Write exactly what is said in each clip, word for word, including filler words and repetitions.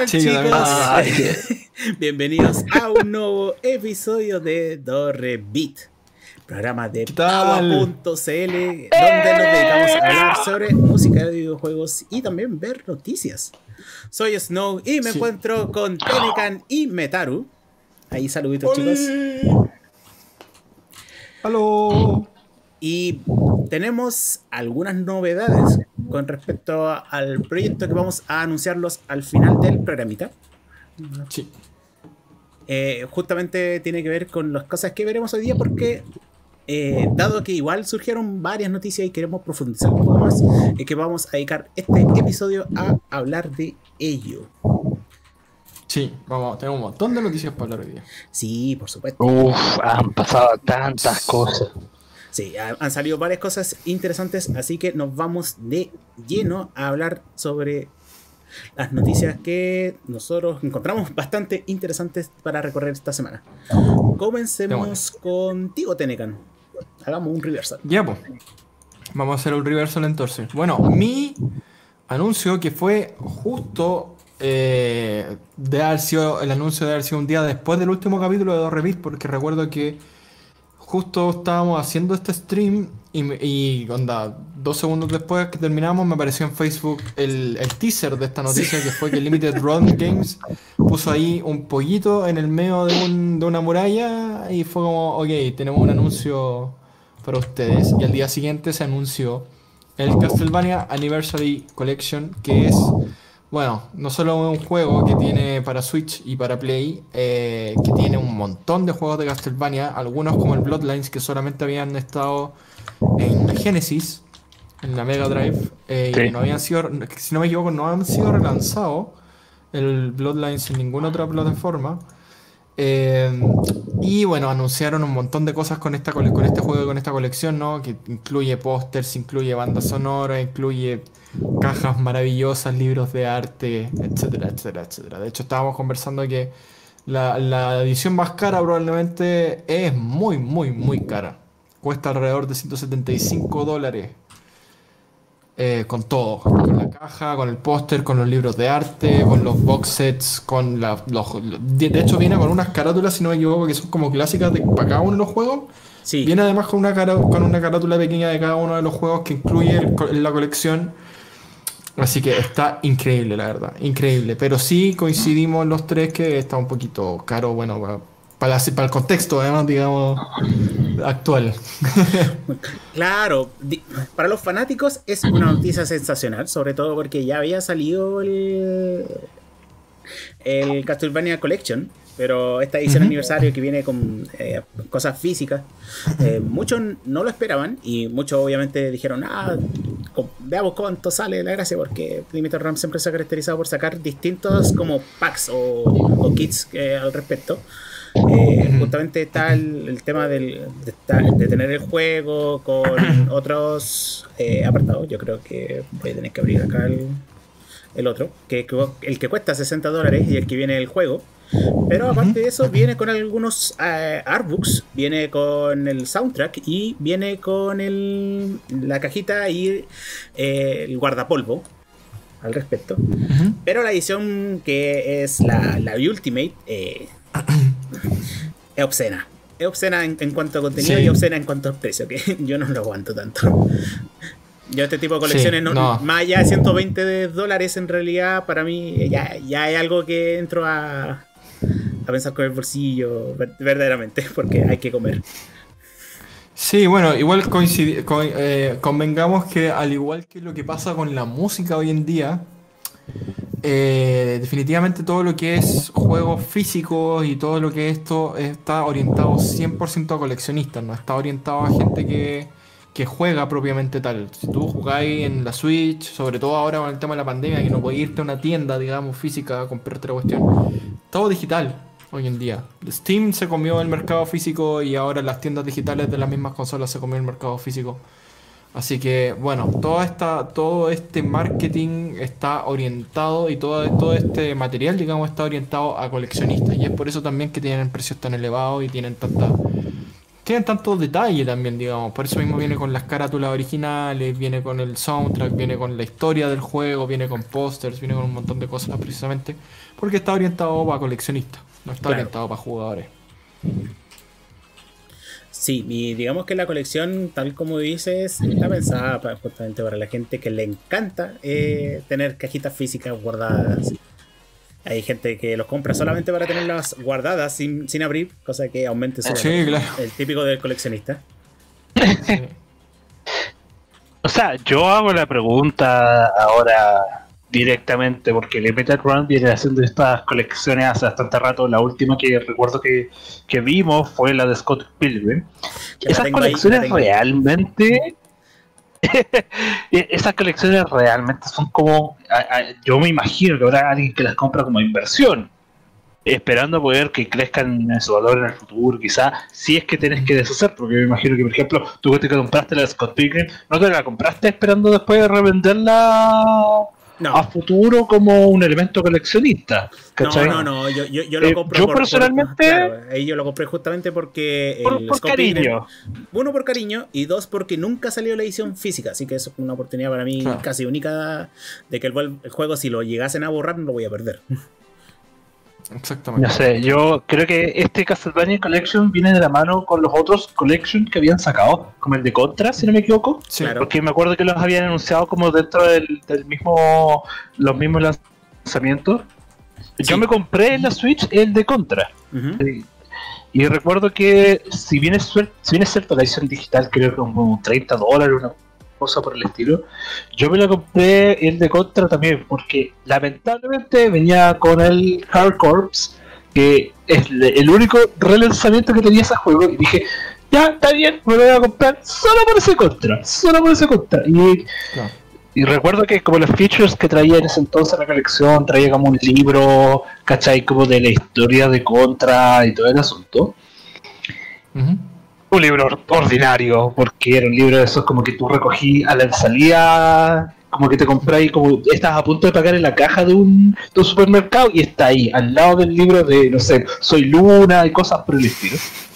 tal, Sí, yo también. chicos? Ay, qué- Bienvenidos a un nuevo episodio de Dorre Beat, programa de ¿Qué tal? Paua punto c l, donde nos dedicamos a hablar sobre música de videojuegos y también ver noticias. Soy Snow y me Sí. encuentro con Tenecan y Metaru. Ahí saluditos, chicos. ¡Aló! Y tenemos algunas novedades con respecto a- al proyecto que vamos a anunciarlos al final del programita. Sí. Eh, justamente tiene que ver con las cosas que veremos hoy día porque eh, dado que igual surgieron varias noticias y queremos profundizar un poco más, es que vamos a dedicar este episodio a hablar de ello. Sí, vamos, tenemos un montón de noticias para hablar hoy día. Sí, por supuesto. Uf, han pasado tantas cosas. Sí, ha- han salido varias cosas interesantes, así que nos vamos de lleno a hablar sobre las noticias que nosotros encontramos bastante interesantes para recorrer esta semana. Comencemos contigo, Tenecan. Hagamos un reversal. Ya, pues. Vamos a hacer un reversal entonces. Bueno, mi anuncio que fue justo eh, de haber sido, el anuncio de haber sido un día después del último capítulo de Dos Revis, porque recuerdo que justo estábamos haciendo este stream y, me- y onda, dos segundos después que terminamos me apareció en Facebook el, el teaser de esta noticia, que fue que Limited Run Games puso ahí un pollito en el medio de, un- de una muralla y fue como, ok, tenemos un anuncio para ustedes. Y al día siguiente se anunció el Castlevania Anniversary Collection, que es, bueno, no solo un juego que tiene para Switch y para Play, eh, que tiene un montón de juegos de Castlevania, algunos como el Bloodlines que solamente habían estado en la Genesis, en la Mega Drive, eh, y Sí. que no habían sido, si no me equivoco, no han sido relanzados el Bloodlines en ninguna otra plataforma. Eh, y bueno, anunciaron un montón de cosas con esta cole- con este juego y con esta colección, ¿no? Que incluye pósters, incluye banda sonora, incluye cajas maravillosas, libros de arte, etcétera, etcétera, etcétera. De hecho, estábamos conversando que la, la edición más cara probablemente es muy, muy, muy cara. Cuesta alrededor de ciento setenta y cinco dólares. Eh, con todo, con la caja, con el póster, con los libros de arte, con los box sets, con la, los, de de hecho viene con unas carátulas, si no me equivoco, que son como clásicas de, para cada uno de los juegos. Sí. Viene además con una, cara- con una carátula pequeña de cada uno de los juegos que incluye el co- la colección. Así que está increíble, la verdad, increíble. Pero sí coincidimos los tres que está un poquito caro, bueno, para, para, la- para el contexto, además, digamos, actual. Claro, di- para los fanáticos es una noticia sensacional, sobre todo porque ya había salido el, el Castlevania Collection, pero esta edición Ujú. aniversario que viene con eh, cosas físicas, eh, muchos no lo esperaban y muchos obviamente dijeron, ah, co- veamos cuánto sale la gracia, porque Limited Run siempre se ha caracterizado por sacar distintos como packs o, o kits eh, al respecto. Eh, Ujú. justamente está el, el tema del, de, esta- de tener el juego con otros eh, apartados. Yo creo que voy a tener que abrir acá el, el otro, que, que- el que cuesta sesenta dólares y el que viene el juego. Pero aparte de eso, viene con algunos eh, artbooks, viene con el soundtrack y viene con el, la cajita y eh, el guardapolvo al respecto. Ujú. Pero la edición que es la, la Ultimate eh, es obscena. Es obscena en, en cuanto a contenido Sí. y obscena en cuanto a precio, que yo no lo aguanto tanto. Yo este tipo de colecciones, Sí, no, no. más allá de ciento veinte de dólares en realidad, para mí ya, ya es algo que entro a, a pensar con el bolsillo ver- verdaderamente, porque hay que comer. Sí, bueno, igual coincidi- co- eh, convengamos que al igual que lo que pasa con la música hoy en día, eh, definitivamente todo lo que es juegos físicos y todo lo que esto está orientado cien por ciento a coleccionistas, no está orientado a gente que, que juega propiamente tal. Si tú jugáis en la Switch, sobre todo ahora con el tema de la pandemia, que no podéis irte a una tienda, digamos, física a comprarte la cuestión, todo digital hoy en día. Steam se comió el mercado físico y ahora las tiendas digitales de las mismas consolas se comió el mercado físico. Así que, bueno, toda esta, todo este marketing está orientado y todo, todo este material, digamos, está orientado a coleccionistas. Y es por eso también que tienen precios tan elevados y tienen tanta, tienen tanto detalle también, digamos. Por eso mismo viene con las carátulas originales, viene con el soundtrack, viene con la historia del juego, viene con pósters, viene con un montón de cosas precisamente. Porque está orientado para coleccionistas, no está Claro. orientado para jugadores. Sí, y digamos que la colección, tal como dices, está pensada para- justamente para la gente que le encanta eh, tener cajitas físicas guardadas. Hay gente que los compra solamente para tenerlas guardadas sin, sin abrir, cosa que aumente su Sí, valor. claro. El típico del coleccionista. Sí. O sea, yo hago la pregunta ahora directamente porque Limited Run viene haciendo estas colecciones hace bastante rato. La última que recuerdo que, que vimos fue la de Scott Pilgrim. Que la Esas tengo ahí, la colecciones tengo ahí. realmente... Esas colecciones realmente son como... a- a- yo me imagino que habrá alguien que las compra como inversión, esperando poder que crezcan en su valor en el futuro, quizás, si es que tenés que deshacer, porque me imagino que, por ejemplo, tú que te compraste la de Scott Pilgrim, ¿no te la compraste esperando después de revenderla No. a futuro como un elemento coleccionista? No, ¿Cachai? no, no, yo, yo, yo lo Eh, compro yo por, por- personalmente- claro, ahí yo lo compré justamente porque Por, el por Scott Pilgrim- cariño. uno por cariño y dos porque nunca salió la edición física, así que eso es una oportunidad para mí Claro. casi única de que el, vuel- el juego, si lo llegasen a borrar, no lo voy a perder. Exactamente. No sé, yo creo que este Castlevania Collection viene de la mano con los otros Collection que habían sacado, como el de Contra, si no me equivoco. Sí. Claro. Porque me acuerdo que los habían anunciado como dentro del, del mismo, los mismos lanzamientos. Sí. Yo me compré en la Switch el de Contra. Ujú. Y, y recuerdo que si bien es, suer- si bien es cierto la edición digital, creo que como treinta dólares, una cosa por el estilo, yo me la compré el de Contra también, porque lamentablemente venía con el Hard Corps, que es le- el único relanzamiento que tenía ese juego, y dije, ya, está bien, me lo voy a comprar solo por ese Contra, solo por ese Contra. Y, Claro. y recuerdo que como los features que traía en ese entonces la colección, traía como un libro, ¿cachai? Como de la historia de Contra y todo el asunto. Ujú. Un libro or- ordinario, porque era un libro de esos como que tú recogí a la salida, como que te compráis, como estás a punto de pagar en la caja de un, de un supermercado y está ahí, al lado del libro de, no sé, Soy Luna y cosas por el estilo.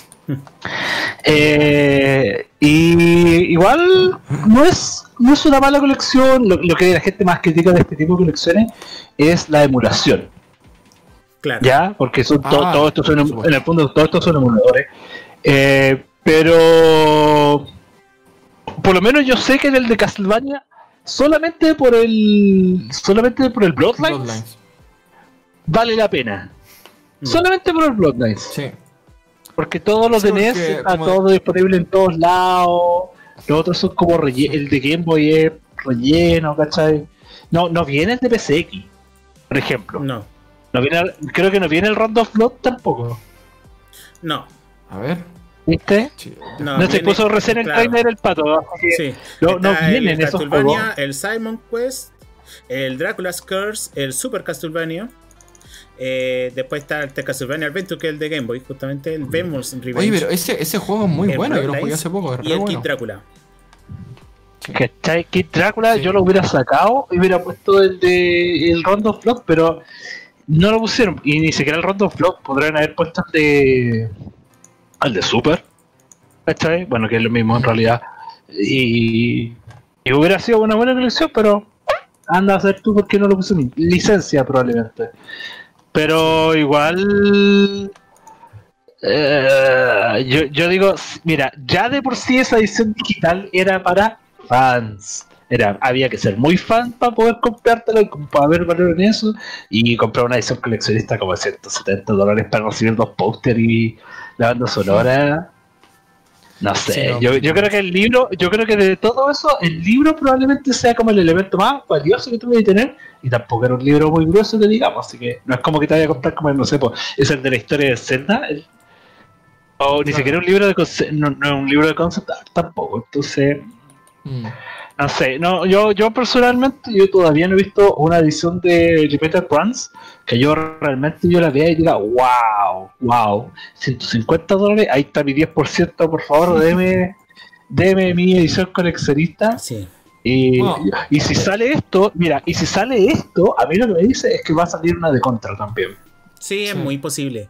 Eh, y igual no es, no es una mala colección. Lo, lo que la gente más critica de este tipo de colecciones es la emulación, Claro. ¿ya? Porque son to- Ah, todo esto son, por supuesto. en el fondo todos estos son emuladores. Eh, pero por lo menos yo sé que en el de Castlevania, solamente por el solamente por el Bloodlines, Bloodlines. vale la pena. Mm. Solamente por el Bloodlines. Sí. Porque todos los Sí, de N E S porque está como- todo disponible en todos lados. Los otros son como relle- el de Game Boy es relleno, ¿cachai? No, no viene el de P C X, por ejemplo. No, No viene, creo que no viene el Round of Blood tampoco. no. A ver. ¿Viste? Sí. No, No, se viene- puso recién el claro. trailer el pato. así que Sí. No, no Está vienen el esos Castlevania, juegos. el Simon Quest, el Dracula's Curse, el Super Castlevania. Eh, después está el Castlevania Adventure, que es el de Game Boy, justamente el Venom's Revenge. Oye, pero ese, ese juego es muy el bueno, yo lo jugué Bloodlines hace poco, es y re el bueno. Kid Drácula. ¿Cachai? Kid Drácula Sí. yo lo hubiera sacado y hubiera puesto el de el Round of Blood, pero no lo pusieron. Y ni siquiera el Round of Blood, podrían haber puesto el de. El de Super. ¿Cachai? Bueno, que es lo mismo en realidad. Y. Y hubiera sido una buena colección, pero. Anda a hacer tú porque no lo puse en licencia probablemente. Pero igual. eh, yo, yo digo, mira, ya de por sí esa edición digital era para fans. Era, había que ser muy fan para poder comprártelo y para ver valor en eso. Y comprar una edición coleccionista como de ciento setenta dólares para recibir dos póster y la banda sonora. No sé, Sí, no, yo, yo creo que el libro, yo creo que de todo eso, el libro probablemente sea como el elemento más valioso que tú debes tener. Y tampoco era un libro muy grueso que digamos, así que no es como que te vaya a comprar como el, no sé, pues, es el de la historia de Zelda. el- o ni Claro. siquiera un libro de concept, no, no es un libro de concept art tampoco. Entonces, Mm. no sé, no, yo, yo personalmente yo todavía no he visto una edición de Repeater Runs que yo realmente yo la vea y diga, wow, wow, ciento cincuenta dólares, ahí está mi diez por ciento, por favor, deme, deme mi edición coleccionista. Sí. Y, Wow. y si sale esto, mira, y si sale esto, a mí lo que me dice es que va a salir una de Contra también. Sí, es Sí. muy posible.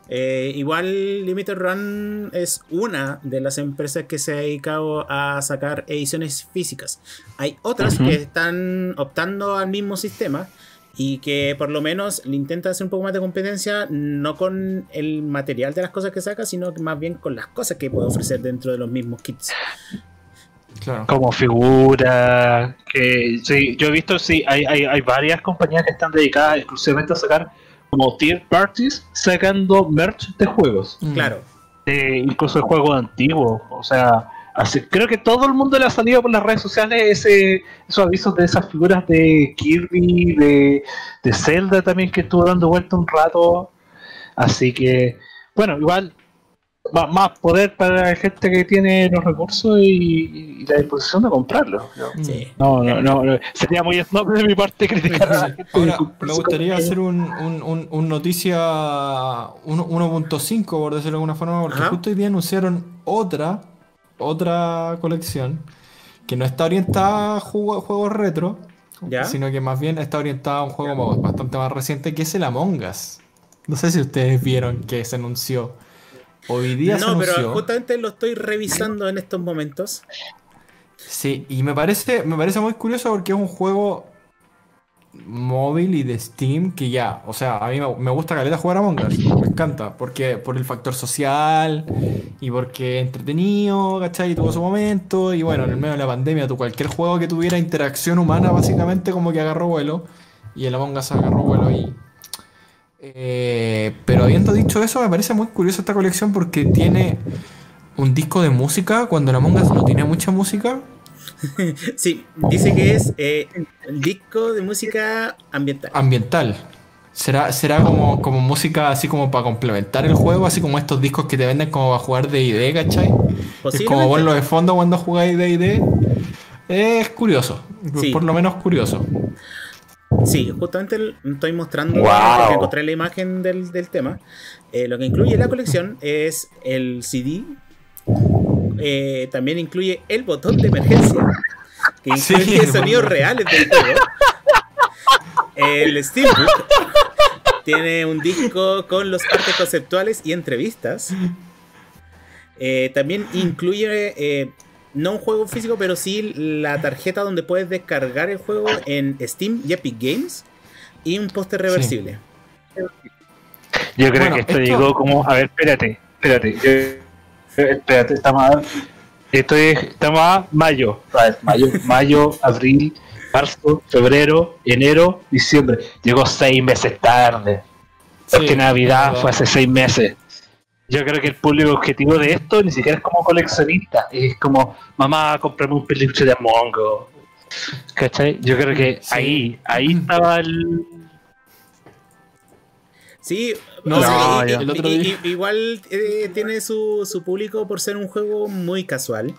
Eh, igual Limited Run es una de las empresas que se ha dedicado a sacar ediciones físicas. Hay otras Ujú. que están optando al mismo sistema y que por lo menos le intentan hacer un poco más de competencia, no con el material de las cosas que saca, sino que más bien con las cosas que puede ofrecer dentro de los mismos kits. Claro. Como figura, que sí, yo he visto, sí, hay, hay, hay varias compañías que están dedicadas exclusivamente a sacar como third parties, sacando merch de juegos, Mm. Claro. de, incluso de juegos antiguos, o sea, así, creo que todo el mundo le ha salido por las redes sociales ese, esos avisos de esas figuras de Kirby, de, de Zelda también que estuvo dando vuelta un rato, así que, bueno, igual, más, más poder para la gente que tiene los recursos y, y la disposición de comprarlo. Mm. Sí. No, no, no, no, sería muy snob de mi parte criticar a la gente. Ahora, que- me gustaría hacer un, un, un, un noticia uno- uno punto cinco, por decirlo de alguna forma, porque Ajá. justo hoy día anunciaron otra, otra colección que no está orientada a juego- juegos retro, ¿Ya? sino que más bien está orientada a un juego mo- bastante más reciente, que es el Among Us. No sé si ustedes vieron que se anunció. Hoy día se No, pero anunció. justamente lo estoy revisando en estos momentos. Sí, y me parece, me parece muy curioso porque es un juego móvil y de Steam que ya, o sea, a mí me, me gusta caleta jugar a Among Us, me encanta, porque por el factor social y porque es entretenido, ¿cachai? Y tuvo su momento, y bueno, en el medio de la pandemia, tú, cualquier juego que tuviera interacción humana básicamente como que agarró vuelo, y el Among Us agarró vuelo ahí. Eh, pero habiendo dicho eso, me parece muy curiosa esta colección porque tiene un disco de música cuando el Among Us no tiene mucha música. Sí, dice que es eh, el disco de música ambiental. Ambiental. ¿Será, será como, como música así como para complementar el juego? Así como estos discos que te venden como para jugar D y D, ¿cachai? Es como Posiblemente. verlo de fondo cuando jugáis D y D. Es curioso. Sí. Por lo menos curioso. Sí, justamente el- estoy mostrando, Wow. porque encontré la imagen del, del tema. Eh, lo que incluye la colección es el C D. Eh, también incluye el botón de emergencia, que Sí, incluye el sonidos botón. reales del juego. El Steelbook tiene un disco con los artes conceptuales y entrevistas. Eh, también incluye eh, no un juego físico, pero sí la tarjeta donde puedes descargar el juego en Steam y Epic Games y un póster reversible. Yo creo Bueno, que esto, esto- llegó como, a ver, espérate, espérate, yo- espérate, estamos a, esto es, estamos a mayo, a ver, mayo, mayo, abril, marzo, febrero, enero, diciembre, llegó seis meses tarde, porque Sí, Navidad verdad. fue hace seis meses. Yo creo que el público objetivo de esto ni siquiera es como coleccionista, es como, mamá, cómprame un peluche de Among Us. ¿Cachai? Yo creo que Sí. ahí, ahí estaba el... Sí, No, o sea, sí, y- el y- otro y- día- y- igual eh, tiene su, su público por ser un juego muy casual.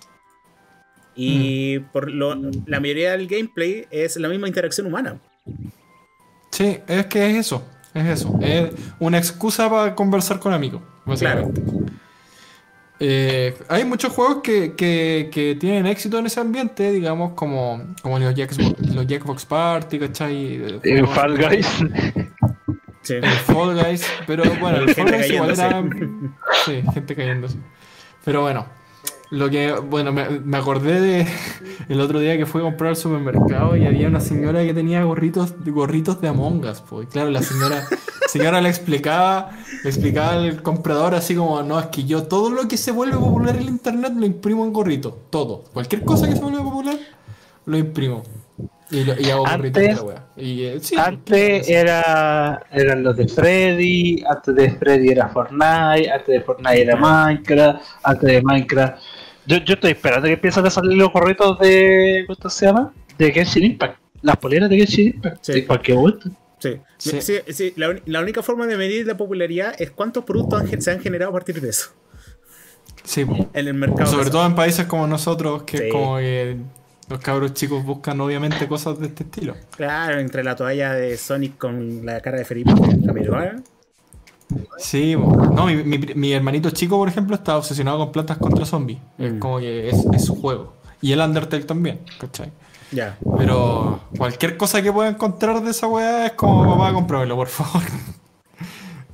Y por lo, la mayoría del gameplay es la misma interacción humana. Sí, es que es eso. Es eso. Es una excusa para conversar con amigos, básicamente. Eh, hay muchos juegos que, que, que tienen éxito en ese ambiente, digamos, como, como los, Jackbox, los Jackbox Party, ¿cachai? Eh, el juegos- Fall Guys. Sí. El Fall Guys, pero bueno, el Fall Gente Guys igual era. cayéndose. Sí, gente cayéndose. Pero bueno, lo que. Bueno, me, me acordé de. El otro día que fui a comprar al supermercado y había una señora que tenía gorritos, gorritos de Among Us, pues. Y claro, la señora. Señora le explicaba, le explicaba al comprador así como, no, es que yo todo lo que se vuelve popular en el internet lo imprimo en gorrito. Todo. Cualquier cosa que se vuelve popular, lo imprimo. Y, lo- y hago gorritos de Antes- la wea. Y, eh, sí, Antes claro, era eran los de Freddy, antes de Freddy era Fortnite, antes de Fortnite era Minecraft, antes de Minecraft. Yo, yo estoy esperando que empiecen a salir los gorritos de. ¿Cómo se llama? De Genshin Impact. Las poleras de Genshin Impact. Sí. De cualquier vuelta. Sí. Sí. Sí, sí, la, uni- la única forma de medir la popularidad es cuántos productos han gen- se han generado a partir de eso Sí, po. en el mercado. Sobre casual. todo en países como nosotros, que Sí. es como que los cabros chicos buscan obviamente cosas de este estilo. Claro, entre la toalla de Sonic con la cara de Felipe Camiroaga. Sí, po. No, mi, mi, mi hermanito chico, por ejemplo, está obsesionado con plantas contra zombies. Es Mm. como que es, es su juego. Y el Undertale también, ¿cachai? Ya. Pero cualquier cosa que pueda encontrar de esa weá es como, papá, cómpramelo, por favor.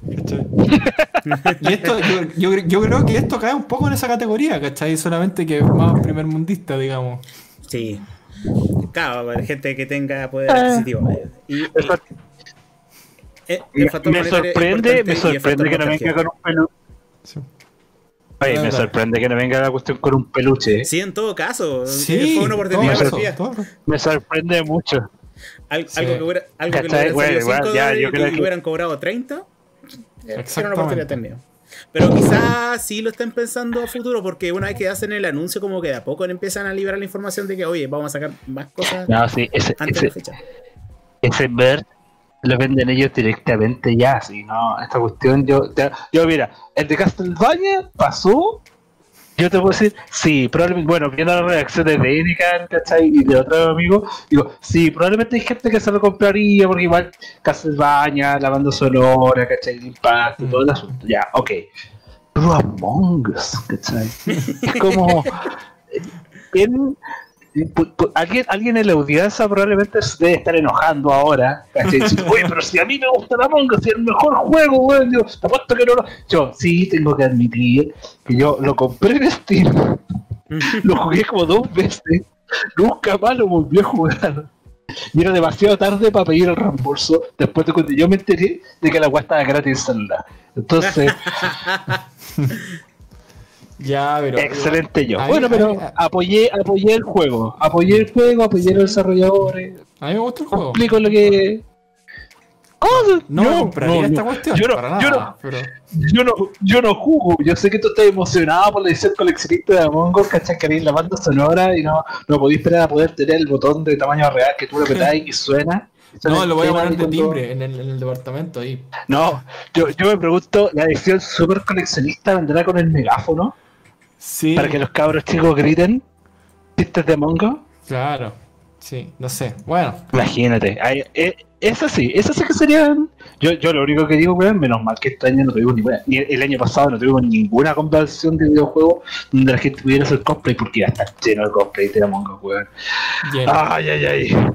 ¿cachai? Y esto, yo, yo, yo creo que esto cae un poco en esa categoría, ¿cachai? Solamente que es más primermundista, digamos. Sí. Claro, para gente que tenga poder adquisitivo. Y, y, eh, el factor me monetario es sorprende, importante me y el sorprende factor que no nostalgia. venga con un peluche. Sí. Oye, Ah, me claro. sorprende que no venga la cuestión con un peluche. Sí, en todo caso. Sí, Fue una oportunidad todo eso, perdida. todo. Me sorprende mucho. Al- Sí. Algo que hubiera, algo que le ¿Cachai? hubieran salido Bueno, cinco igual, ya, dólares yo creo y que- hubieran cobrado treinta. Era una Exactamente. oportunidad también. Pero quizás sí lo estén pensando a futuro, porque una vez que hacen el anuncio, como que de a poco empiezan a liberar la información de que, oye, vamos a sacar más cosas No, sí, ese, antes de ese, la fecha. ese merch lo venden ellos directamente ya, si no, esta cuestión yo, ya- yo mira, el de Castlevania pasó, yo te puedo decir, sí, probablemente, bueno, viendo las reacciones de Erika, ¿cachai? Y de otros amigos, digo, sí, probablemente hay gente que se lo compraría, porque igual Castlevania, la banda sonora, ¿cachai? El impacto, todo el asunto, ya, ok. Pero Among Us, ¿cachai? Es como, ¿quién? Pu- pu- Alguien, alguien en la audiencia probablemente se debe estar enojando ahora. ¿Cachai? Diciendo, oye, pero si a mí me gusta la Among Us, si es el mejor juego, weón. Digo, te apuesto que no lo. Yo sí tengo que admitir que yo lo compré en Steam, lo jugué como dos veces, nunca más lo volví a jugar. Y era demasiado tarde para pedir el reembolso después de cuando yo me enteré de que la weá estaba gratis en celular. Entonces, Ya, pero. excelente yo. Ahí- Bueno, pero ahí- apoyé, apoyé el juego, apoyé el juego, apoyé a los desarrolladores. A mí me gusta el No juego. explico lo que. ¿Cómo? No me compraría esta cuestión. Yo no, para yo, nada, no, pero. yo, no, yo no jugo. Yo sé que tú estás emocionado por la edición coleccionista de Among Us, ¿cachai? Que haréis la banda sonora y no, no podéis esperar a poder tener el botón de tamaño real que tú lo apretáis y suena. Suena No, el lo voy a tema poner de cuando- timbre en el, en el departamento ahí. No, yo, yo me pregunto, ¿la edición super coleccionista vendrá con el megáfono? Sí. Para que los cabros chicos griten chistes de Among Us. Claro. Sí, no sé. Bueno. Imagínate, ay, eh, eso sí, eso sí que serían. Yo, yo lo único que digo, weón, menos mal que este año no tuvimos ni buena, ni el año pasado no tuvimos ninguna conversión de videojuegos donde la gente pudiera hacer cosplay porque ya está lleno de cosplay de Among Us, weón. Lleno. Ay, ay, ay. Ya,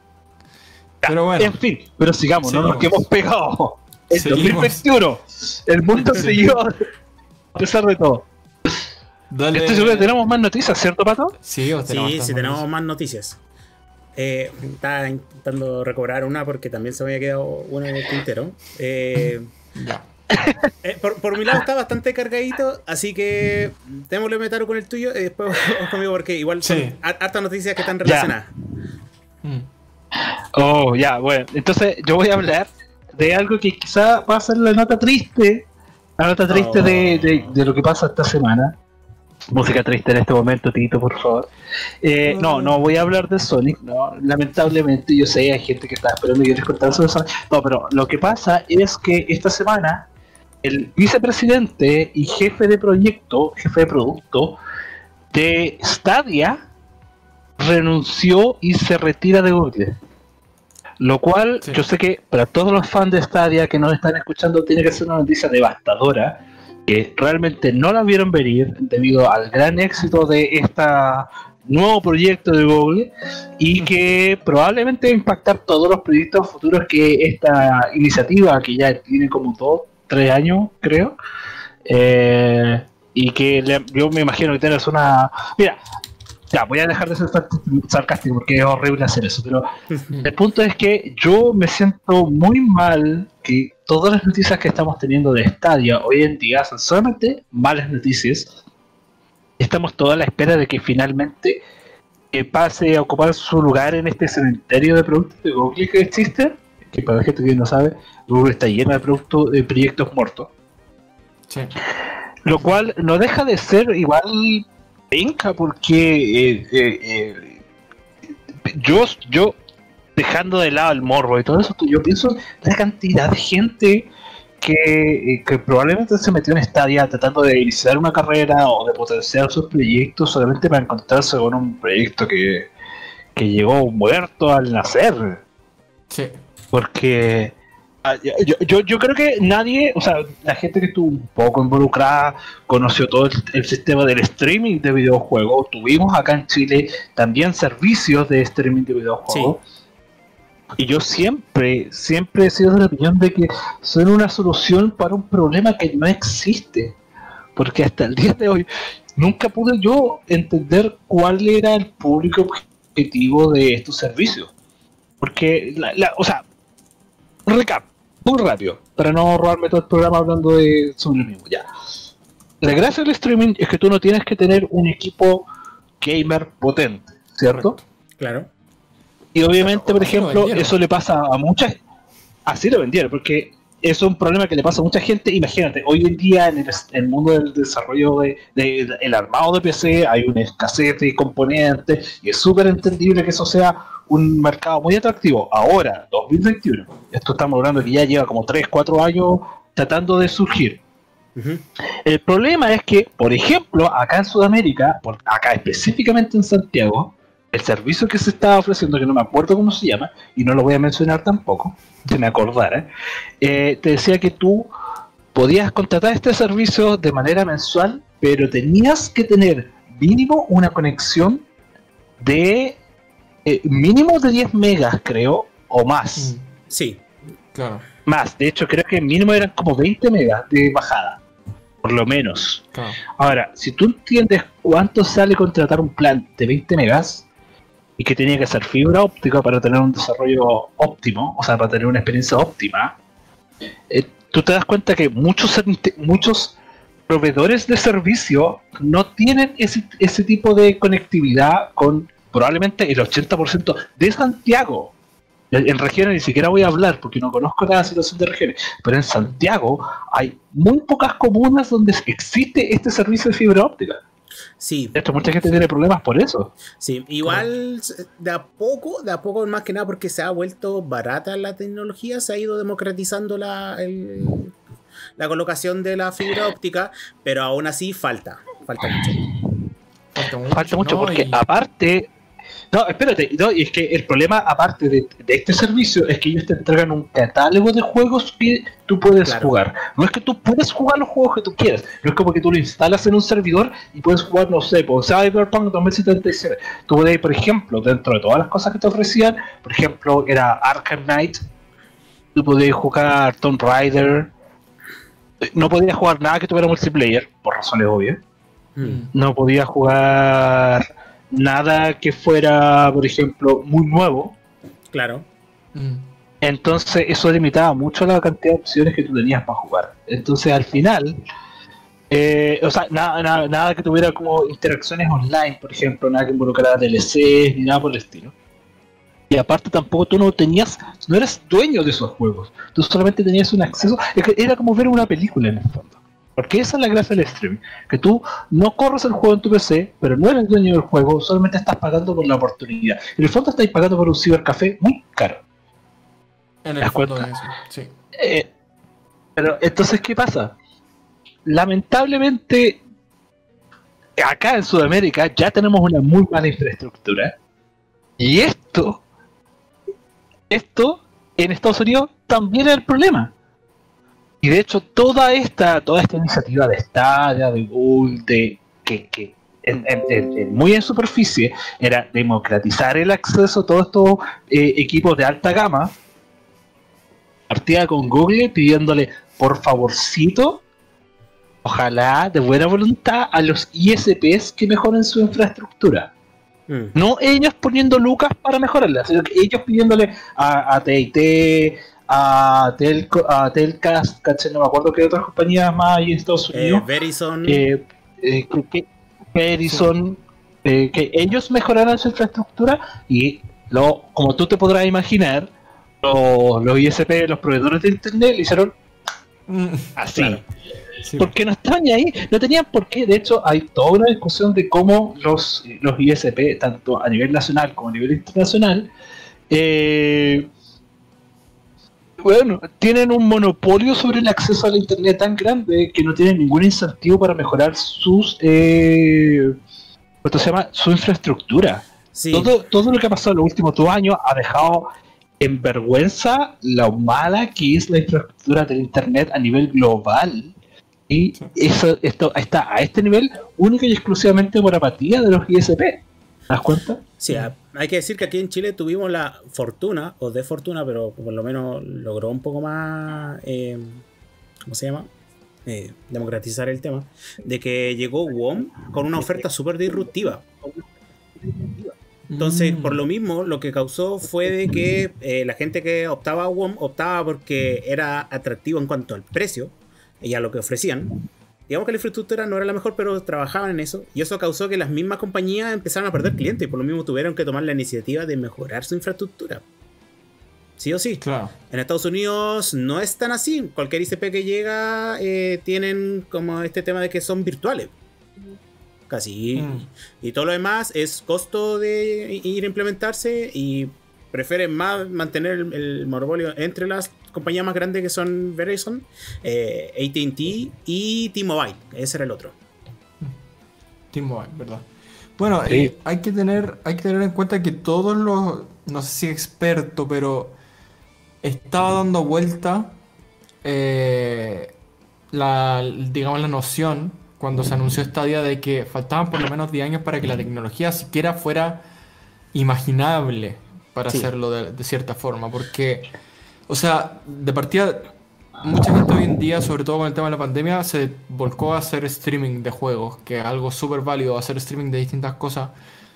Pero bueno. en fin, pero sigamos, no nos Seguimos. quedemos pegados. El Seguimos. dos mil veintiuno, el mundo siguió a pesar de todo. Dale. Estoy seguro que tenemos más noticias, ¿cierto, Pato? Sí, o tenemos Sí, estas sí, tenemos noticias. más noticias. Eh, estaba intentando recobrar una porque también se me había quedado una en el tintero. Eh, Ya. eh, por, por mi lado está bastante cargadito, así que démosle metaro con el tuyo y después vamos conmigo porque igual son Sí. har- hartas noticias que están Ya. relacionadas. Mm. Oh, ya, bueno. Entonces yo voy a hablar de algo que quizá va a ser la nota triste. La nota triste Oh. de, de, de lo que pasa esta semana. Música triste en este momento, Tito, por favor. Eh, no, no voy a hablar de Sonic, no. Lamentablemente, yo sé, hay gente que está esperando que les contar sobre Sonic. No, pero lo que pasa es que esta semana el vicepresidente y jefe de proyecto, jefe de producto de Stadia renunció y se retira de Google. Lo cual, Sí. yo sé que para todos los fans de Stadia que nos están escuchando, tiene que ser una noticia devastadora, que realmente no la vieron venir debido al gran éxito de este nuevo proyecto de Google y que probablemente va a impactar todos los proyectos futuros que esta iniciativa, que ya tiene como dos, tres años, creo, eh, y que le- yo me imagino que tienes una... Mira, ya, voy a dejar de ser sar- sarcástico porque es horrible hacer eso, pero el punto es que yo me siento muy mal que todas las noticias que estamos teniendo de Stadia hoy en día son solamente malas noticias. Estamos todos a la espera de que finalmente eh, pase a ocupar su lugar en este cementerio de productos de Google que existe, que para la gente que no sabe, Google está lleno de productos, de proyectos muertos. Sí. Lo cual no deja de ser igual penca porque eh, eh, eh, yo, yo dejando de lado el morbo y todo eso, yo pienso en la cantidad de gente que, eh, que probablemente se metió en Stadia tratando de iniciar una carrera o de potenciar sus proyectos solamente para encontrarse con un proyecto que, que llegó muerto al nacer. Sí. Porque ah, yo, yo, yo creo que nadie, o sea, la gente que estuvo un poco involucrada conoció todo el, el sistema del streaming de videojuegos. Tuvimos acá en Chile también servicios de streaming de videojuegos. Y yo siempre, siempre he sido de la opinión de que son una solución para un problema que no existe. Porque hasta el día de hoy nunca pude yo entender cuál era el público objetivo de estos servicios. Porque, la, la, o sea, recap, muy rápido, para no robarme todo el programa hablando de sobre lo mismo. Ya. La gracia del streaming es que tú no tienes que tener un equipo gamer potente, ¿cierto? Claro. Y obviamente, por ejemplo, lo eso le pasa a muchas... Así lo vendieron, porque es un problema que le pasa a mucha gente. Imagínate, hoy en día en el, en el mundo del desarrollo de, de, de el armado de P C hay una escasez de componentes y es súper entendible que eso sea un mercado muy atractivo. Ahora, dos mil veintiuno, esto estamos hablando que ya lleva como tres, cuatro años tratando de surgir. Uh-huh. El problema es que, por ejemplo, acá en Sudamérica, por, acá específicamente en Santiago, el servicio que se estaba ofreciendo, que no me acuerdo cómo se llama, y no lo voy a mencionar tampoco, si me acordara, eh, te decía que tú podías contratar este servicio de manera mensual, pero tenías que tener mínimo una conexión de eh, mínimo de diez megas, creo, o más. Sí, claro. Más, de hecho creo que mínimo eran como veinte megas de bajada, por lo menos. Claro. Ahora, si tú entiendes cuánto sale contratar un plan de veinte megas, y que tenía que ser fibra óptica para tener un desarrollo óptimo, o sea, para tener una experiencia óptima, eh, tú te das cuenta que muchos muchos proveedores de servicio no tienen ese, ese tipo de conectividad con probablemente el ochenta por ciento de Santiago. En regiones ni siquiera voy a hablar porque no conozco la situación de regiones, pero en Santiago hay muy pocas comunas donde existe este servicio de fibra óptica. Sí. De hecho, mucha gente tiene problemas por eso. Sí, igual de a poco, de a poco más que nada porque se ha vuelto barata la tecnología, se ha ido democratizando la, el, la colocación de la fibra óptica, pero aún así falta, falta mucho. Falta mucho, falta mucho no, porque y... aparte... No, espérate, no, y es que el problema, aparte de, de este servicio, es que ellos te entregan un catálogo de juegos que tú puedes claro. jugar. No es que tú puedes jugar los juegos que tú quieras, no es como que tú lo instalas en un servidor y puedes jugar, no sé, por Cyberpunk dos mil setenta y siete. Tú puedes, por ejemplo, dentro de todas las cosas que te ofrecían, por ejemplo, era Arkham Knight, tú podías jugar Tomb Raider, no podías jugar nada que tuviera multiplayer, por razones obvias. Mm. No podías jugar... nada que fuera, por ejemplo, muy nuevo. Claro. Entonces eso limitaba mucho la cantidad de opciones que tú tenías para jugar. Entonces al final, eh, o sea, nada, nada, nada que tuviera como interacciones online, por ejemplo, nada que involucrara D L Cs ni nada por el estilo. Y aparte tampoco tú no tenías, no eres dueño de esos juegos. Tú solamente tenías un acceso, era como ver una película en el fondo. Porque esa es la gracia del streaming, que tú no corres el juego en tu P C, pero no eres dueño del juego, solamente estás pagando por la oportunidad. En el fondo estás pagando por un cibercafé muy caro. En el fondo de eso, sí. Eh, pero entonces, ¿qué pasa? Lamentablemente, acá en Sudamérica ya tenemos una muy mala infraestructura. Y esto, esto en Estados Unidos también es el problema. Y de hecho toda esta toda esta iniciativa de Stadia, de Google, de que, que en, en, en, muy en superficie era democratizar el acceso a todos estos eh, equipos de alta gama, partía con Google pidiéndole por favorcito, ojalá de buena voluntad, a los I S Ps que mejoren su infraestructura. Mm. No ellos poniendo lucas para mejorarla, sino que ellos pidiéndole a, a T I T, a, Telco, a Telcast, ¿caché? No me acuerdo qué otras compañías más hay en Estados Unidos. Eh, Verizon. Eh, eh, que, Verizon, sí. eh, que ellos mejoraran su infraestructura y, lo, como tú te podrás imaginar, los, los I S P, los proveedores de internet, le hicieron así. Claro. Sí. Porque no estaban ahí, no tenían por qué. De hecho, hay toda una discusión de cómo los, los I S P, tanto a nivel nacional como a nivel internacional, eh, bueno, tienen un monopolio sobre el acceso al internet tan grande que no tienen ningún incentivo para mejorar sus eh, ¿cómo se llama? Su infraestructura. Sí. Todo, todo lo que ha pasado en los últimos dos años ha dejado en vergüenza lo mala que es la infraestructura del internet a nivel global. Y eso esto está a este nivel única y exclusivamente por apatía de los I S P. das cuenta? Sí, a- hay que decir que aquí en Chile tuvimos la fortuna, o de fortuna, pero por lo menos logró un poco más, eh, ¿cómo se llama? Eh, democratizar el tema, de que llegó WOM con una oferta súper disruptiva. Entonces, Mm. por lo mismo, lo que causó fue de que eh, la gente que optaba a WOM optaba porque era atractivo en cuanto al precio y a lo que ofrecían. Digamos que la infraestructura no era la mejor, pero trabajaban en eso. Y eso causó que las mismas compañías empezaran a perder clientes y por lo mismo tuvieron que tomar la iniciativa de mejorar su infraestructura. Sí o sí. Claro. En Estados Unidos no es tan así. Cualquier I C P que llega eh, tienen como este tema de que son virtuales. Casi. Mm. Y todo lo demás es costo de ir a implementarse y prefieren más mantener el, el monopolio entre las compañías más grandes que son Verizon, eh, A T and T y T-Mobile. Ese era el otro. T-Mobile, ¿verdad? Bueno, Sí. eh, hay que tener, hay que tener en cuenta que todos los, no sé si experto, pero estaba dando vuelta eh, la, digamos, la noción cuando se anunció esta idea de que faltaban por lo menos diez años para que la tecnología siquiera fuera imaginable para Sí. hacerlo de, de cierta forma, porque, o sea, de partida, mucha gente hoy en día, sobre todo con el tema de la pandemia, se volcó a hacer streaming de juegos, que es algo súper válido, hacer streaming de distintas cosas.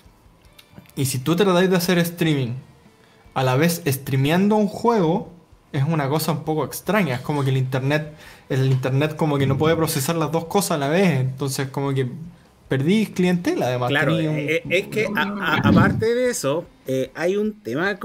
Y si tú tratáis de hacer streaming a la vez streameando un juego, es una cosa un poco extraña. Es como que el internet, el internet como que no puede procesar las dos cosas a la vez. Entonces como que perdís clientela además. Claro, Tenía un- eh, es que a- a- aparte de eso, eh, hay un tema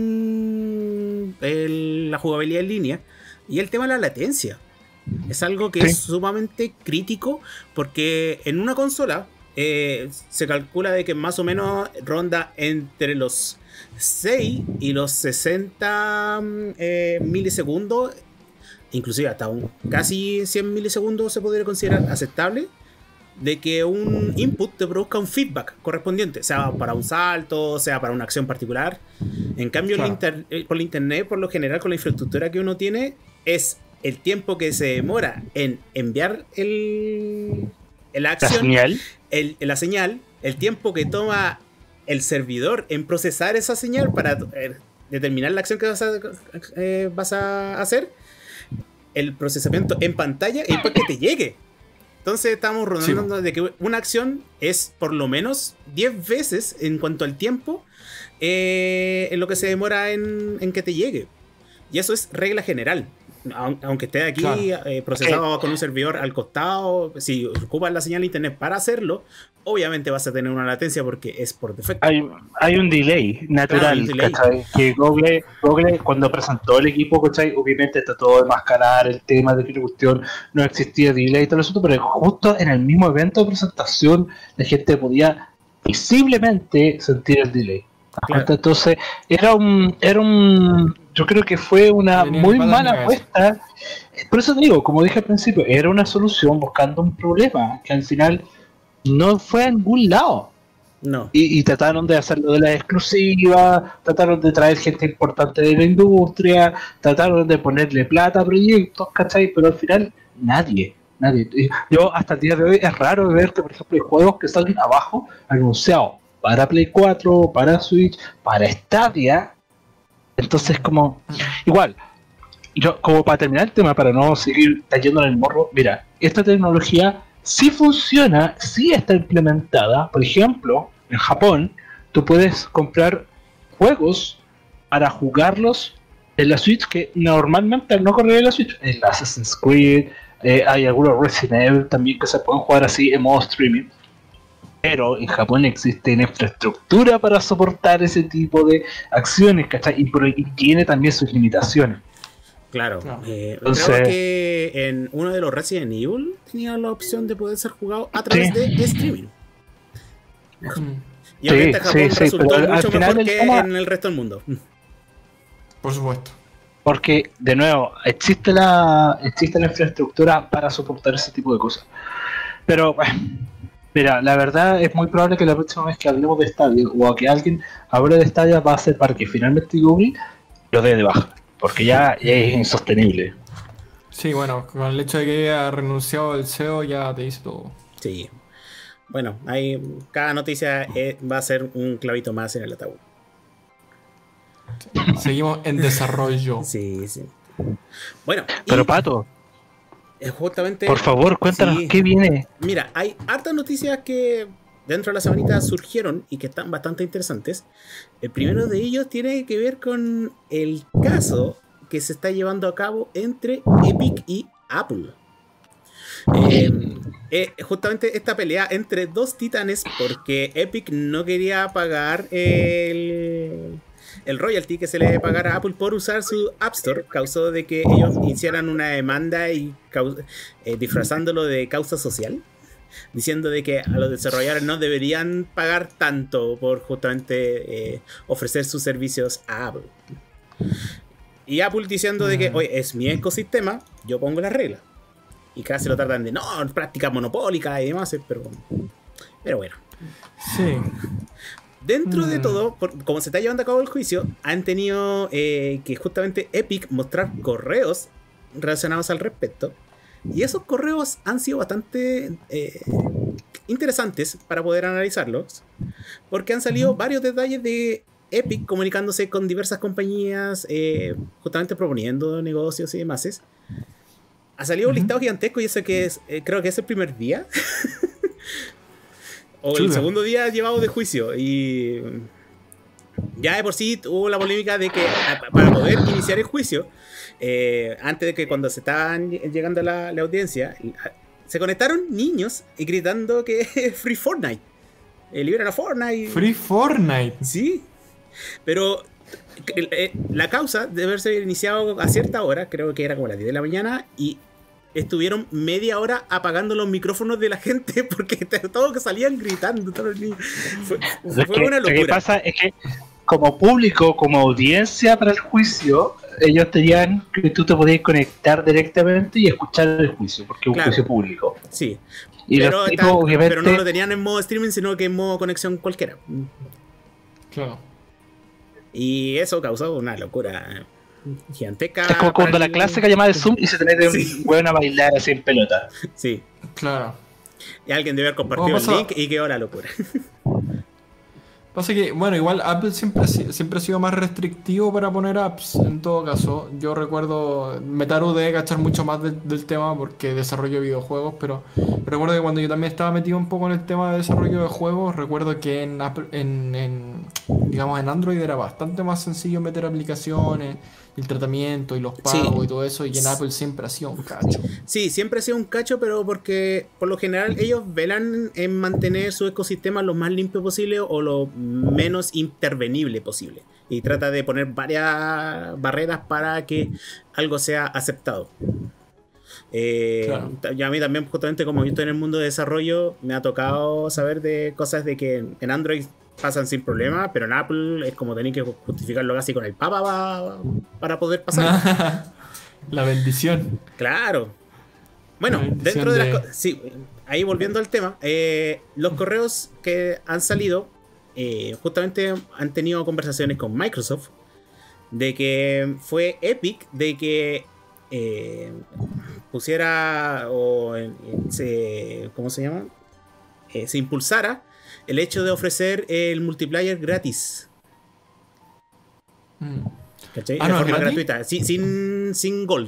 con el- la jugabilidad en línea y el tema de la latencia. Es algo que Sí. es sumamente crítico porque en una consola eh, se calcula de que más o menos ronda entre los seis y los sesenta mm, eh, milisegundos, inclusive hasta un casi cien milisegundos se podría considerar aceptable de que un input te produzca un feedback correspondiente, sea para un salto, sea para una acción particular. En cambio, Claro. el inter- eh, por el internet, por lo general, con la infraestructura que uno tiene, es el tiempo que se demora en enviar el, la La acción, señal. el- la señal, el tiempo que toma el servidor en procesar esa señal para eh, determinar la acción que vas a, eh, vas a hacer, el procesamiento en pantalla y después que te llegue. Entonces estamos rondando de que una acción es por lo menos diez veces en cuanto al tiempo eh, en lo que se demora en, en que te llegue. Y eso es regla general. Aun- Aunque esté aquí Claro. eh, procesado con un servidor al costado, si ocupas la señal de internet para hacerlo, obviamente vas a tener una latencia porque es por defecto. Hay, hay un delay natural, Claro, hay un delay. ¿cachai? Que Google, Google cuando presentó el equipo, ¿cachai? Obviamente trató de mascarar el tema de que la cuestión no existía delay y todo eso, pero justo en el mismo evento de presentación la gente podía visiblemente sentir el delay. Claro. Entonces era un, era un, yo creo que fue una Tenía muy patas en la mala cabeza. apuesta. Por eso te digo, como dije al principio, era una solución buscando un problema que al final no fue a ningún lado. No. Y, y trataron de hacerlo de la exclusiva, trataron de traer gente importante de la industria, trataron de ponerle plata a proyectos, ¿cachai? Pero al final nadie, nadie. Y yo hasta el día de hoy es raro ver que, por ejemplo, hay juegos que salen abajo anunciados para Play cuatro, para Switch, para Stadia. Entonces como, igual, yo como para terminar el tema, para no seguir cayendo en el morro, mira, esta tecnología sí funciona, sí está implementada. Por ejemplo, en Japón, tú puedes comprar juegos para jugarlos en la Switch que normalmente no correr en la Switch. En la Assassin's Creed, eh, hay algunos Resident Evil también que se pueden jugar así en modo streaming. Pero en Japón existe una infraestructura para soportar ese tipo de acciones, ¿cachai? Y, pero- y tiene también sus limitaciones. Claro. Claro. Eh, Entonces- creo que en uno de los Resident Evil tenía la opción de poder ser jugado a través Sí. de streaming. Mm. Y obviamente Sí, Japón sí, sí, resultó pero al mucho final mejor el que tema- en el resto del mundo. Por supuesto. Porque, de nuevo, existe la existe la infraestructura para soportar ese tipo de cosas. Pero, bueno, mira, la verdad es muy probable que la próxima vez que hablemos de Stadia o que alguien hable de Stadia va a ser para que finalmente Google lo dé de baja. Porque ya, ya es insostenible. Sí, bueno, con el hecho de que haya renunciado el C E O ya te dice todo. Sí. bueno, hay, cada noticia eh, va a ser un clavito más en el ataúd. Seguimos en desarrollo. Sí, sí. Bueno, Pero y, Pato, eh, justamente... por favor, cuéntanos sí. qué viene. Mira, hay hartas noticias que dentro de la semanita surgieron y que están bastante interesantes. El primero de ellos tiene que ver con el caso que se está llevando a cabo entre Epic y Apple. Eh, eh, justamente esta pelea entre dos titanes, porque Epic no quería pagar el, el royalty que se le pagara a Apple por usar su App Store, causó de que ellos hicieran una demanda y eh, disfrazándolo de causa social, diciendo de que a los desarrolladores no deberían pagar tanto por justamente eh, ofrecer sus servicios a Apple. Y Apple diciendo de que, oye, es mi ecosistema, yo pongo las reglas. Y casi lo tratan de, no, práctica monopólica y demás, pero, pero bueno. Sí. Dentro mm. de todo, por, como se está llevando a cabo el juicio, han tenido eh, que justamente Epic mostrar correos relacionados al respecto. Y esos correos han sido bastante eh, interesantes para poder analizarlos, porque han salido uh-huh. varios detalles de Epic comunicándose con diversas compañías, eh, justamente proponiendo negocios y demás. Ha salido uh-huh. un listado gigantesco y eso que es, eh, creo que es el primer día. o Chula. El segundo día llevado de juicio. Y ya de por sí hubo la polémica de que para poder iniciar el juicio, eh, antes de que cuando se estaban llegando a la, la audiencia, se conectaron niños y gritando que Free Fortnite. Eh, liberan a Fortnite. Free Fortnite. Sí. Pero eh, la causa debe haberse iniciado a cierta hora, creo que era como las diez de la mañana, y estuvieron media hora apagando los micrófonos de la gente porque todos que salían gritando. Todos los niños. Fue, fue que, una locura. Lo que pasa es que como público, como audiencia para el juicio, ellos tenían que tú te podías conectar directamente y escuchar el juicio, porque es un claro. juicio público. Sí. Y pero, tipos, tan, obviamente... pero no lo tenían en modo streaming, sino que en modo conexión cualquiera. Claro. Y eso causó una locura gigantesca. Es como cuando el... la clásica llamada de Zoom y se te mete sí. un hueón a bailar así en pelota. Sí. Claro. Y alguien debe haber compartido el link y quedó la locura. Pasa que, bueno, igual Apple siempre, siempre ha sido más restrictivo para poner apps, en todo caso. Yo recuerdo, Metaru debe cachar mucho más de, del tema porque desarrollo videojuegos, pero recuerdo que cuando yo también estaba metido un poco en el tema de desarrollo de juegos, recuerdo que en, Apple, en, en digamos en Android era bastante más sencillo meter aplicaciones, el tratamiento y los pagos sí. y todo eso, y en Apple siempre ha sido un cacho. Sí, siempre ha sido un cacho, pero porque por lo general ellos velan en mantener su ecosistema lo más limpio posible o lo menos intervenible posible. Y trata de poner varias barreras para que algo sea aceptado. Eh, claro. Yo a mí también, justamente como yo estoy en el mundo de desarrollo, me ha tocado saber de cosas de que en Android pasan sin problema, pero en Apple es como tener que justificarlo casi con el papa para, para poder pasar. La bendición. Claro. Bueno, dentro de, de las cosas... Sí, ahí volviendo al tema, eh, los correos que han salido, eh, justamente han tenido conversaciones con Microsoft, de que fue Epic, de que eh, pusiera, o eh, se... ¿Cómo se llama? Eh, se impulsara el hecho de ofrecer el multiplayer gratis. Mm. ¿Cachai? Ah, de no, forma gratuita, sí, sin, sin gold.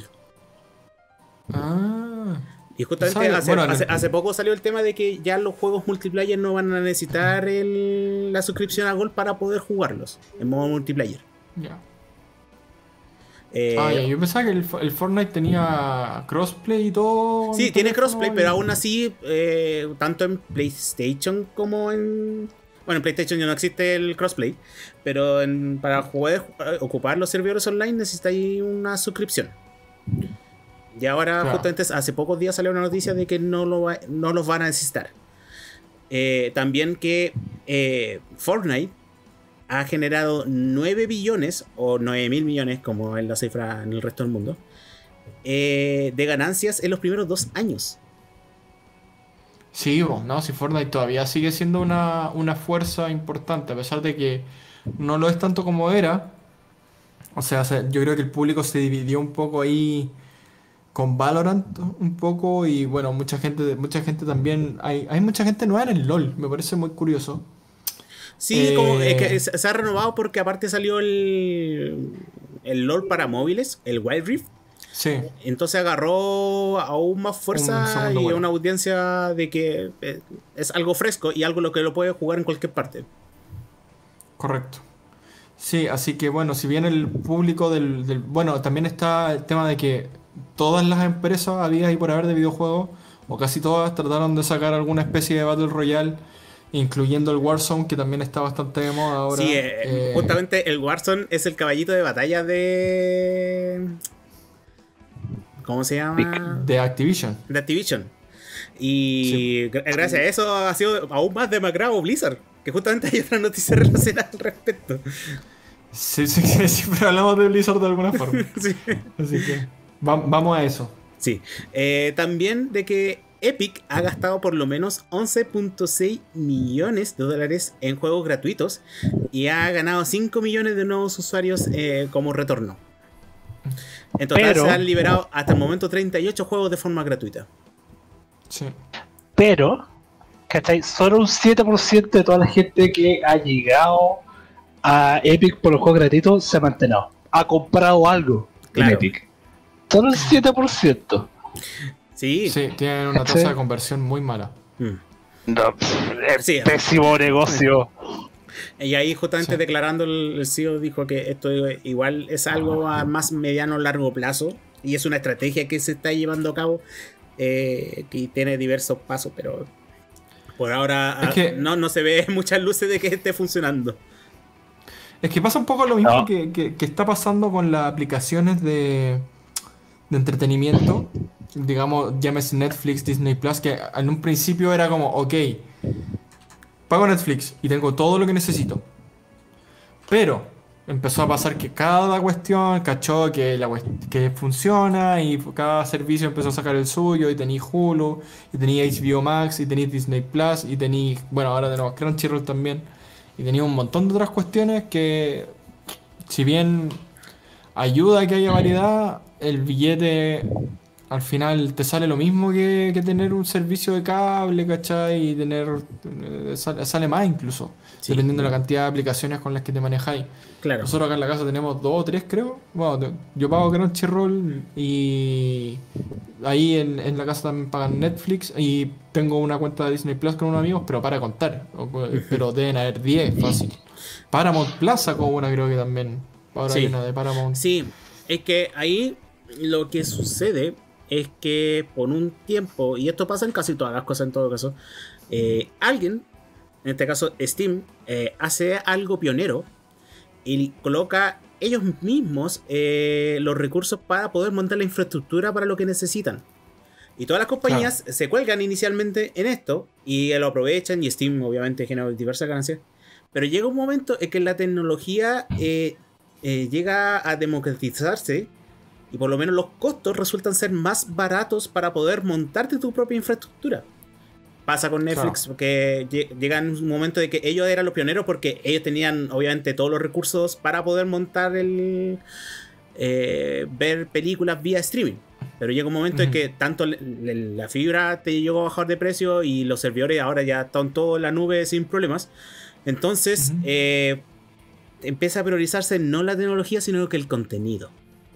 Ah. Y justamente hace, bueno, hace, hace poco salió el tema de que ya los juegos multiplayer no van a necesitar el, la suscripción a gold para poder jugarlos en modo multiplayer. Ya. Eh, ah, yo pensaba que el, el Fortnite tenía crossplay y todo. Sí, tiene crossplay, pero aún así, eh, tanto en PlayStation como en... Bueno, en PlayStation ya no existe el crossplay, pero en, para jugar, ocupar los servidores online necesitáis una suscripción. Y ahora, claro. justamente hace pocos días salió una noticia de que no, lo va, no los van a necesitar. Eh, también que eh, Fortnite ha generado nueve billones o nueve mil millones, como es la cifra en el resto del mundo, eh, de ganancias en los primeros dos años. Sí, no, si Fortnite todavía sigue siendo una, una fuerza importante, a pesar de que no lo es tanto como era. O sea, yo creo que el público se dividió un poco ahí con Valorant un poco y bueno, mucha gente, mucha gente también, hay, hay mucha gente nueva en el LoL, me parece muy curioso. Sí, Eh, como es que se se ha renovado porque aparte salió el, el LoL para móviles, el Wild Rift. Sí, Entonces agarró aún más Un fuerza segundo y vuelo. una audiencia de que eh, es algo fresco y algo lo que lo puede jugar en cualquier parte. correcto. Sí, así que bueno, si bien el público del, del- bueno, también está el tema de que todas las empresas habidas y por haber de videojuegos, o casi todas, trataron de sacar alguna especie de Battle Royale, incluyendo el Warzone, que también está bastante de moda ahora. Sí, eh, Eh, justamente el Warzone es el caballito de batalla de... ¿Cómo se llama? de Activision. De Activision. Y gra- gracias a eso ha sido aún más demacrado Blizzard. Que justamente hay otra noticia relacionada al respecto. Sí, sí, sí, siempre hablamos de Blizzard de alguna forma. Sí. Así que va- vamos a eso. Sí. Eh, también de que Epic ha gastado por lo menos once punto seis millones de dólares en juegos gratuitos y ha ganado cinco millones de nuevos usuarios eh, como retorno. En total Pero- se han liberado hasta el momento treinta y ocho juegos de forma gratuita. Sí. Pero, ¿cachai? Solo un siete por ciento de toda la gente que ha llegado a Epic por los juegos gratuitos se ha mantenido. Ha comprado algo Claro. en Epic. Solo el siete por ciento. Sí. Sí, tienen una ¿Cachai? tasa de conversión muy mala. Mm. No, es Sí. pésimo negocio. Y ahí justamente Sí. declarando el, el C E O dijo que esto igual es algo a más mediano largo plazo y es una estrategia que se está llevando a cabo eh, que tiene diversos pasos, pero por ahora Es ah, que- no, no se ve muchas luces de que esté funcionando. Es que pasa un poco lo mismo No. que, que- que está pasando con las aplicaciones de, de entretenimiento. Digamos, llámese Netflix, Disney Plus, que en un principio era como, ok, pago Netflix y tengo todo lo que necesito. Pero empezó a pasar que cada cuestión cachó que, la, cuest- que funciona y cada servicio empezó a sacar el suyo y tenéis Hulu, y tenéis H B O Max, y tenéis Disney Plus, y tenéis, bueno, ahora tenemos Crunchyroll también, y tenéis un montón de otras cuestiones que, si bien ayuda a que haya variedad, el billete al final te sale lo mismo que, que tener un servicio de cable, ¿cachai? Y tener, eh, sale, sale más incluso, Sí. dependiendo de la cantidad de aplicaciones con las que te manejáis. Claro. Nosotros acá en la casa tenemos dos o tres, creo. Bueno, te- yo pago Crunchyroll y ahí en, en la casa también pagan Netflix y tengo una cuenta de Disney Plus con unos amigos, pero para contar. O- Pero deben haber diez, fácil. Paramount Plus sacó una, creo que también. Ahora Sí. hay una de Paramount. Sí, es que ahí lo que sucede es que por un tiempo, y esto pasa en casi todas las cosas en todo caso, eh, alguien, en este caso Steam, eh, hace algo pionero y coloca ellos mismos eh, los recursos para poder montar la infraestructura para lo que necesitan. Y todas las compañías se cuelgan inicialmente en esto y lo aprovechan y Steam obviamente genera diversas ganancias. Pero llega un momento en que la tecnología eh, eh, llega a democratizarse y por lo menos los costos resultan ser más baratos para poder montarte tu propia infraestructura. Pasa con Netflix, Claro. que lle- llega en un momento de que ellos eran los pioneros porque ellos tenían obviamente todos los recursos para poder montar el... eh, ver películas vía streaming. Pero llega un momento en Ujú. que tanto le- le- la fibra te llegó a bajar de precio y los servidores ahora ya están todos en la nube sin problemas. Entonces Ujú. eh, empieza a priorizarse no la tecnología sino que el contenido.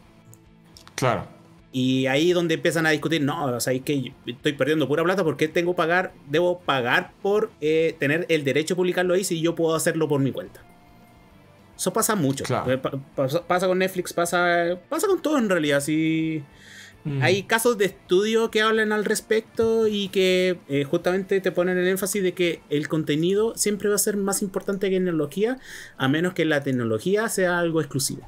Claro. Y ahí donde empiezan a discutir, no, o sea, es que yo estoy perdiendo pura plata porque tengo pagar, debo pagar por eh, tener el derecho a publicarlo ahí si yo puedo hacerlo por mi cuenta. Eso pasa mucho. Claro. Eh, pa- pasa, pasa con Netflix, pasa, pasa con todo en realidad. Sí. Mm. Hay casos de estudio que hablan al respecto y que eh, justamente te ponen el énfasis de que el contenido siempre va a ser más importante que la tecnología, a menos que la tecnología sea algo exclusivo.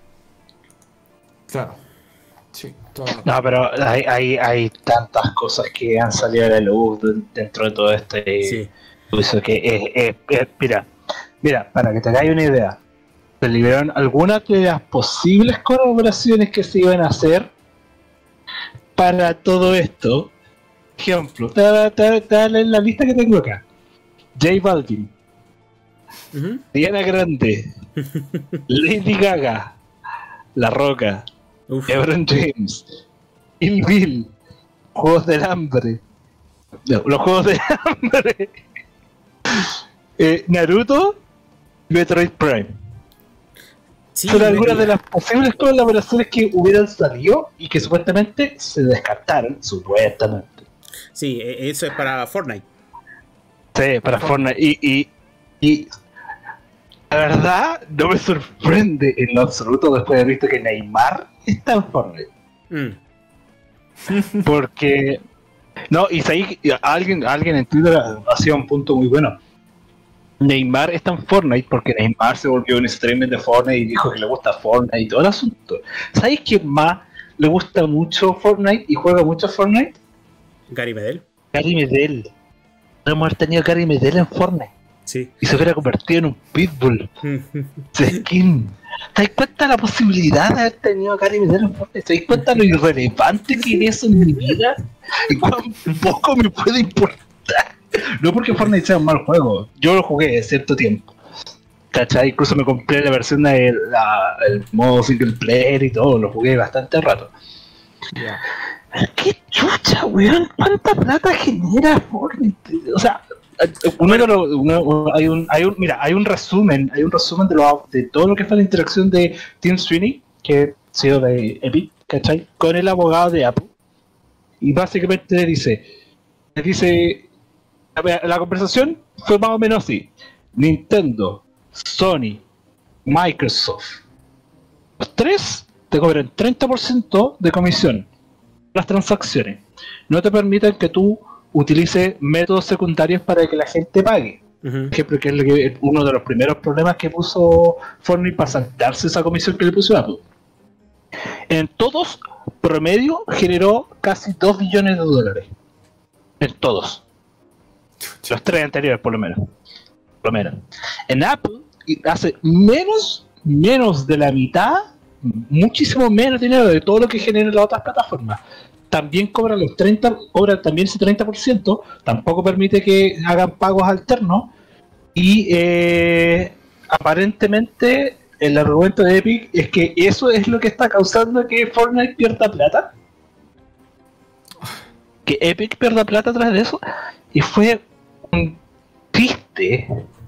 Claro. Sí, todo. No, pero hay, hay, hay tantas cosas que han salido a la luz de- dentro de todo este Sí. uso que es, es- es- mira, mira, para que te hagáis una idea, se liberaron algunas de las posibles colaboraciones que se iban a hacer para todo esto. Ejemplo, te, te, te daré la lista que tengo acá. J Balvin, Ujú. Diana Grande, Lady Gaga, La Roca, Uf. LeBron James, Kill Bill, Juegos del Hambre, no, los Juegos del Hambre, eh, Naruto, Metroid Prime. Sí, Son me- algunas de las posibles colaboraciones que hubieran salido y que supuestamente se descartaron, supuestamente. sí, e- eso es para Fortnite. Sí, para Fortnite. Y, y, y la verdad no me sorprende en lo absoluto después de haber visto que Neymar está en Fortnite. Mm. Porque... No, y ahí alguien, alguien en Twitter hacía un punto muy bueno. Neymar está en Fortnite porque Neymar se volvió un streamer de Fortnite y dijo que le gusta Fortnite y todo el asunto. ¿Sabéis quién más le gusta mucho Fortnite y juega mucho Fortnite? Gary Medel. Gary Medel. Podríamos haber tenido a Gary Medel en Fortnite Sí. y se hubiera convertido en un pitbull Mm. de skin. ¿Te das cuenta de la posibilidad de haber tenido a Gary Medel en Fortnite? ¿Te das cuenta de lo irrelevante que es eso en mi vida? Y cuán poco me puede importar. No porque Fortnite sea un mal juego, yo lo jugué cierto tiempo. ¿Cachai? Incluso me compré la versión del modo single player y todo, lo jugué bastante rato. Ya. ¿Qué chucha, weón? ¿Cuánta plata genera Fortnite? O sea, uno de los, uno- hay un, hay un, mira, hay un resumen, hay un resumen de, lo, de todo lo que fue la interacción de Tim Sweeney, que ha sido de Epic, ¿cachai? Con el abogado de Apple. Y básicamente le dice, le dice, a ver, la conversación fue más o menos así. Nintendo, Sony, Microsoft, los tres te cobran treinta por ciento de comisión las transacciones. No te permiten que tú utilices métodos secundarios para que la gente pague. Ujú. Por ejemplo, que es lo que- uno de los primeros problemas que puso Fortnite para saltarse esa comisión que le puso Apple. En todos, promedio, generó casi dos billones de dólares. En todos. Los tres anteriores, por lo menos. Por lo menos. En Apple, y hace menos, menos de la mitad, muchísimo menos dinero de todo lo que generan las otras plataformas. También cobran los treinta, cobran también ese treinta por ciento, tampoco permite que hagan pagos alternos. Y eh, aparentemente el argumento de Epic es que eso es lo que está causando que Fortnite pierda plata. Que Epic pierda plata atrás de eso. Y fue un triste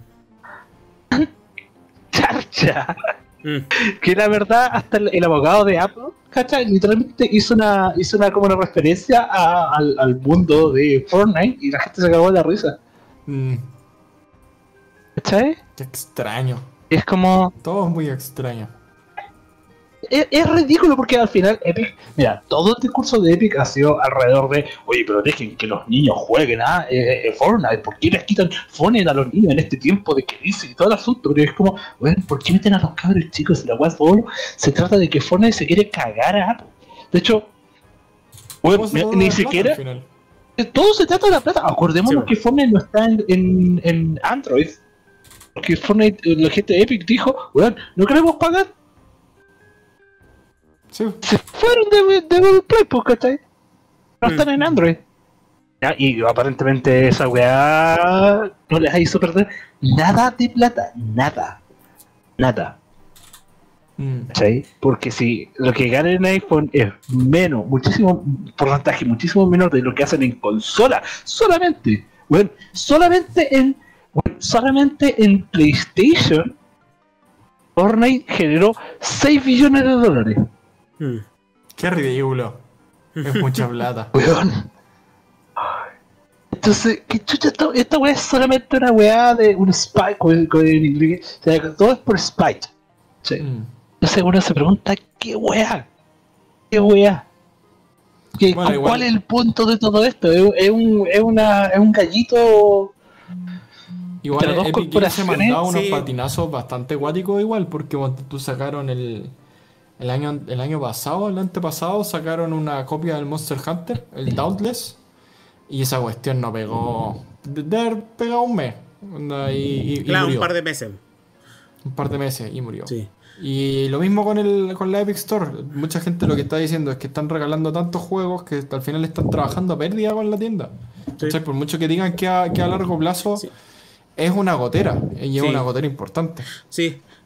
charcha. Mm. Que la verdad hasta el, el abogado de Apple, ¿cachai? Literalmente hizo una, hizo una como una referencia a- al, al mundo de Fortnite y la gente se cagó de la risa. Mm, ¿Cachai? qué extraño. Es como... Todo es muy extraño. Es, es ridículo porque al final Epic, mira, todo el discurso de Epic ha sido alrededor de, oye, pero dejen que los niños jueguen a eh, eh, Fortnite, ¿por qué les quitan Fortnite a los niños en este tiempo de crisis y todo el asunto? Pero es como, bueno, ¿por qué meten a los cabros chicos en la web? Se trata de que Fortnite se quiere cagar a Apple. De hecho, bueno, Todo se ni, trata ni de plata siquiera, al final. todo se trata de la plata. Acordémonos Sí, que Fortnite no está en, en, en Android. Porque Fortnite, la gente de Epic dijo, bueno, no queremos pagar. Sí. Se fueron de, de Google Play, pues, ¿cachai? No están Mm. en Android. Ya, y aparentemente esa weá no les hizo perder nada de plata. Nada. Nada. Mm. ¿Cachai? Porque si lo que ganan en iPhone es menos, muchísimo porcentaje, muchísimo menor de lo que hacen en consola, solamente, bueno, solamente en, bueno, solamente en PlayStation, Fortnite generó seis billones de dólares. Mm. Qué ridículo. Es mucha plata. Weón. Entonces, ¿qué chucha esta, esta weá es solamente una weá de un spike con, con el inglés? O sea, todo es por spite. Sí. Mm. Entonces uno se pregunta, ¿qué weá? ¿Qué weá? ¿Qué, Bueno, cu- ¿Cuál igual- es el punto de todo esto? ¿Es, es un, es, una, es un gallito? Igual Entre dos Epic Games se corporaciones, mandaba unos sí. patinazos bastante guáticos igual, porque cuando tú sacaron el, el año el año pasado, el antepasado, sacaron una copia del Monster Hunter, el Dauntless, y esa cuestión no pegó, de de haber pegado un mes, onda, y, y- y Claro, murió. un par de meses. Un par de meses y murió. Sí. Y lo mismo con el con la Epic Store. Mucha gente lo que está diciendo es que están regalando tantos juegos que al final están trabajando a pérdida con la tienda. Sí. O sea, por mucho que digan que a, que a largo plazo Sí. es una gotera, y es Sí. una gotera importante. Sí.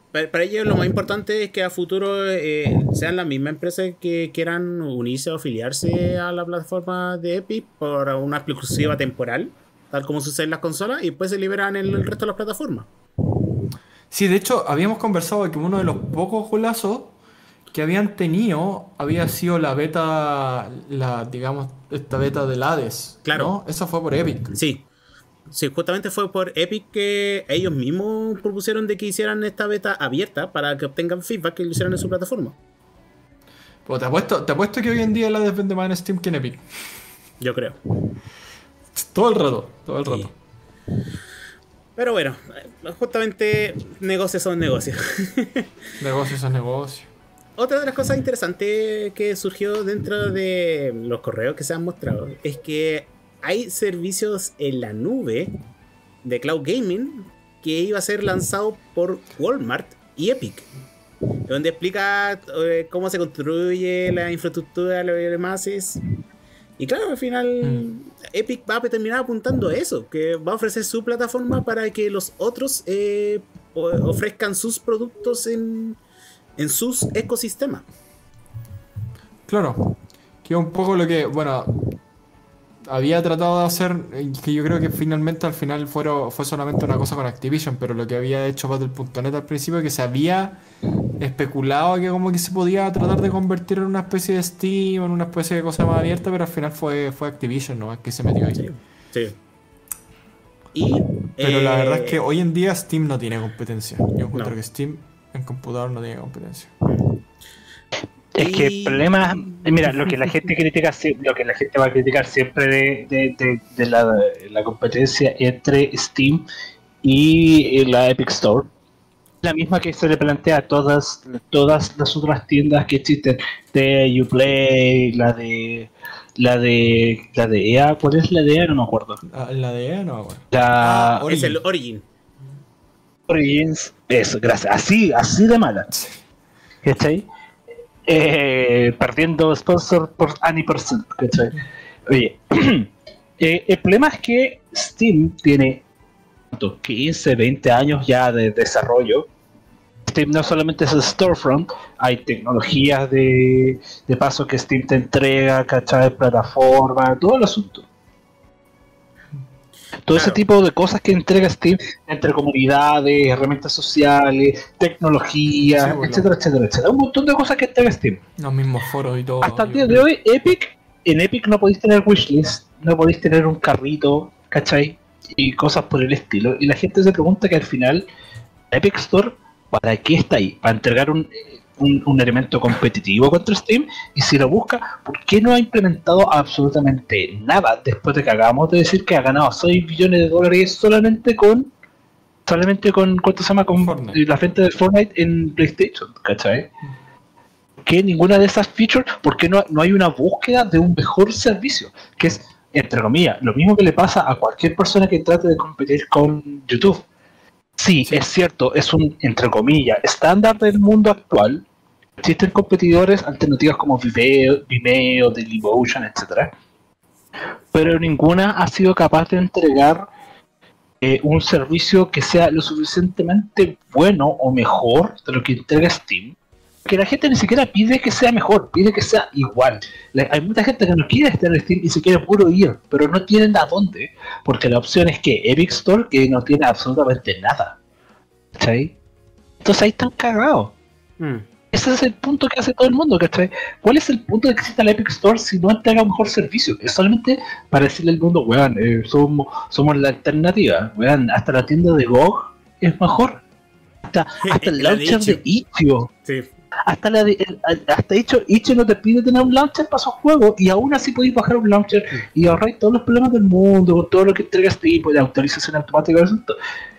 para, para ellos lo más importante es que a futuro eh, sean las mismas empresas que quieran unirse o afiliarse a la plataforma de Epic por una exclusiva temporal, tal como sucede en las consolas, y después se liberan en el resto de las plataformas. Sí, de hecho, habíamos conversado de que uno de los pocos golazos que habían tenido había sido la beta, la digamos, esta beta del Hades. Claro. ¿No? Esa fue por Epic. Sí. Sí, justamente fue por Epic que ellos mismos propusieron de que hicieran esta beta abierta para que obtengan feedback que lo hicieran en su plataforma. Pues te apuesto, te apuesto que hoy en día la Hades vende más en Steam que en Epic. Yo creo. Todo el rato, todo el rato. Sí. Pero bueno, justamente negocios son negocios. Negocios son negocios. Otra de las cosas interesantes que surgió dentro de los correos que se han mostrado es que hay servicios en la nube de Cloud Gaming que iba a ser lanzado por Walmart y Epic, donde explica eh, cómo se construye la infraestructura, lo demás es... Y claro, al final mm. Epic va a terminar apuntando a eso, que va a ofrecer su plataforma para que los otros eh, ofrezcan sus productos en, en sus ecosistemas. Claro, que es un poco lo que, bueno, había tratado de hacer, que yo creo que finalmente al final fueron, fue solamente una cosa con Activision, pero lo que había hecho Battle punto net al principio, que se había especulado que como que se podía tratar de convertir en una especie de Steam, en una especie de cosa más abierta, pero al final fue, fue Activision, ¿no? Es que se metió ahí. Sí, sí. Y, pero eh, la verdad es que hoy en día Steam no tiene competencia. Yo encuentro no. que Steam en computador no tiene competencia. Es que el problema, mira, lo que la gente critica, lo que la gente va a criticar siempre de, de, de, de la, la competencia entre Steam y la Epic Store, la misma que se le plantea a todas, todas las otras tiendas que existen, de Uplay, la de la de la de E A, ¿cuál es la de E A? No me acuerdo. La de E A no me acuerdo. La ah, es el Origin. Origins, eso, gracias. Así, así de mala. ¿Cachai? Eh, perdiendo sponsor por any percent, ¿cachai? Oye, eh, el problema es que Steam tiene quince, veinte años ya de desarrollo. Steam no solamente es el storefront, hay tecnologías de, de paso que Steam te entrega, ¿cachai? Plataforma, todo el asunto. Todo claro. ese tipo de cosas que entrega Steam entre comunidades, herramientas sociales, tecnología, sí, bueno. etcétera, etcétera, etcétera. Un montón de cosas que entrega Steam. Los mismos foros y todo. Hasta el día de hoy, Epic, en Epic no podéis tener wishlist, no podéis tener un carrito, ¿cachai? Y cosas por el estilo. Y la gente se pregunta que al final, Epic Store, ¿para qué está ahí? ¿Para entregar un, un, un elemento competitivo contra Steam? Y si lo busca, ¿por qué no ha implementado absolutamente nada después de que acabamos de decir que ha ganado seis billones de dólares solamente con solamente con ¿cuánto se llama? Con Fortnite. La venta de Fortnite en PlayStation, ¿cachai? Que ninguna de esas features, ¿por qué no, no hay una búsqueda de un mejor servicio? Que es, entre comillas, lo mismo que le pasa a cualquier persona que trate de competir con YouTube. Sí, sí, es cierto, es un, entre comillas, estándar del mundo actual. Existen competidores alternativas como Vimeo, Vimeo, Dailymotion, etcétera. Pero ninguna ha sido capaz de entregar eh, un servicio que sea lo suficientemente bueno o mejor de lo que entrega Steam. Que la gente ni siquiera pide que sea mejor, pide que sea igual. La, hay mucha gente que no quiere estar en Steam y se quiere puro ir, pero no tienen a dónde, porque la opción es que Epic Store, que no tiene absolutamente nada. ¿Cachai? Entonces ahí están cagados. Mm. Ese es el punto que hace todo el mundo, ¿cachai? ¿Cuál es el punto de que exista la Epic Store si no entrega un mejor servicio? Es solamente para decirle al mundo, weón, eh, somos, somos la alternativa, weón, hasta la tienda de G O G es mejor. Hasta, hasta el launcher de Itch.io. Sí. Hasta la de, el, hasta hecho, Itch.io no te pide tener un launcher para esos juegos y aún así podéis bajar un launcher y ahorrar todos los problemas del mundo con todo lo que entrega este tipo de autorización automática del asunto.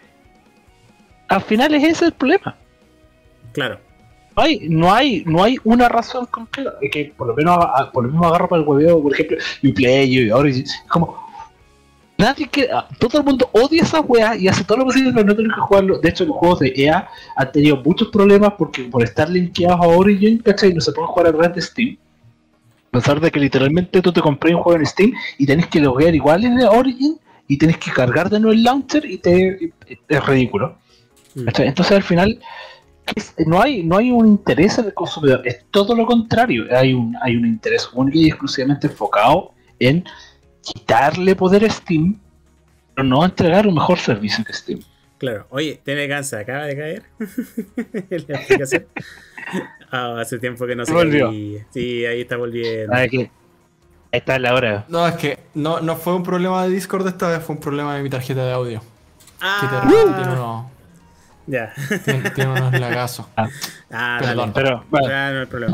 Al final es ese el problema. Claro. No hay, no hay, no hay una razón concreta. Es que por lo menos por lo mismo agarro para el hueveo, por ejemplo, Uplay y Origin. Como nadie que. Todo el mundo odia esa wea y hace todo lo posible para no tener que jugarlo. De hecho, los juegos de E A han tenido muchos problemas porque por estar linkeados a Origin, ¿cachai? No se pueden jugar a través de Steam. A pesar de que literalmente tú te compré un juego en Steam y tenés que loguear igual en Origin y tenés que cargar de nuevo el launcher y te, es ridículo. ¿Cachai? Entonces al final es- no hay no hay un interés en el consumidor, es todo lo contrario. Hay un, hay un interés único y exclusivamente enfocado en quitarle poder a Steam, pero no entregar un mejor servicio que Steam. Claro. Oye, te me cansa, acaba de caer la aplicación. Ah, hace tiempo que no se Volvió. caía. Sí, ahí está volviendo. Ah, que- Ahí está la hora. No, es que no, no fue un problema de Discord esta vez, fue un problema de mi tarjeta de audio. Que te Ah, tiene unos, ya. tiene, tiene unos lagazos. Ah, Perdón. dale. Pero, bueno, Ya, no hay problema.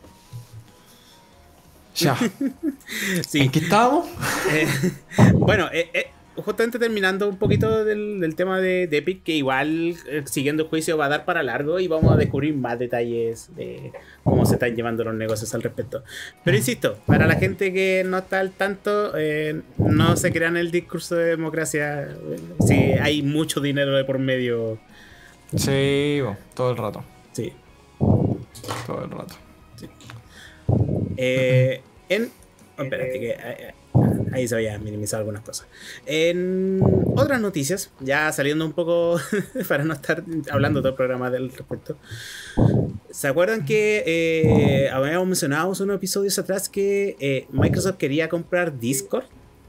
Ya. Sí. ¿En qué estábamos? Eh, bueno, eh, eh, justamente terminando un poquito del, del tema de, de Epic, que igual eh, siguiendo el juicio va a dar para largo y vamos a descubrir más detalles de cómo se están llevando los negocios al respecto. Pero insisto, para la gente que no está al tanto, eh, no se crean el discurso de democracia. eh, Si hay mucho dinero de por medio. Sí, bo, todo el rato. Sí. Todo el rato. Eh, en. oh, espérate, que eh, ahí se había minimizado algunas cosas. En otras noticias, ya saliendo un poco para no estar hablando todo el programa del respecto. ¿Se acuerdan que eh, habíamos mencionado unos episodios atrás que eh, Microsoft quería comprar Discord?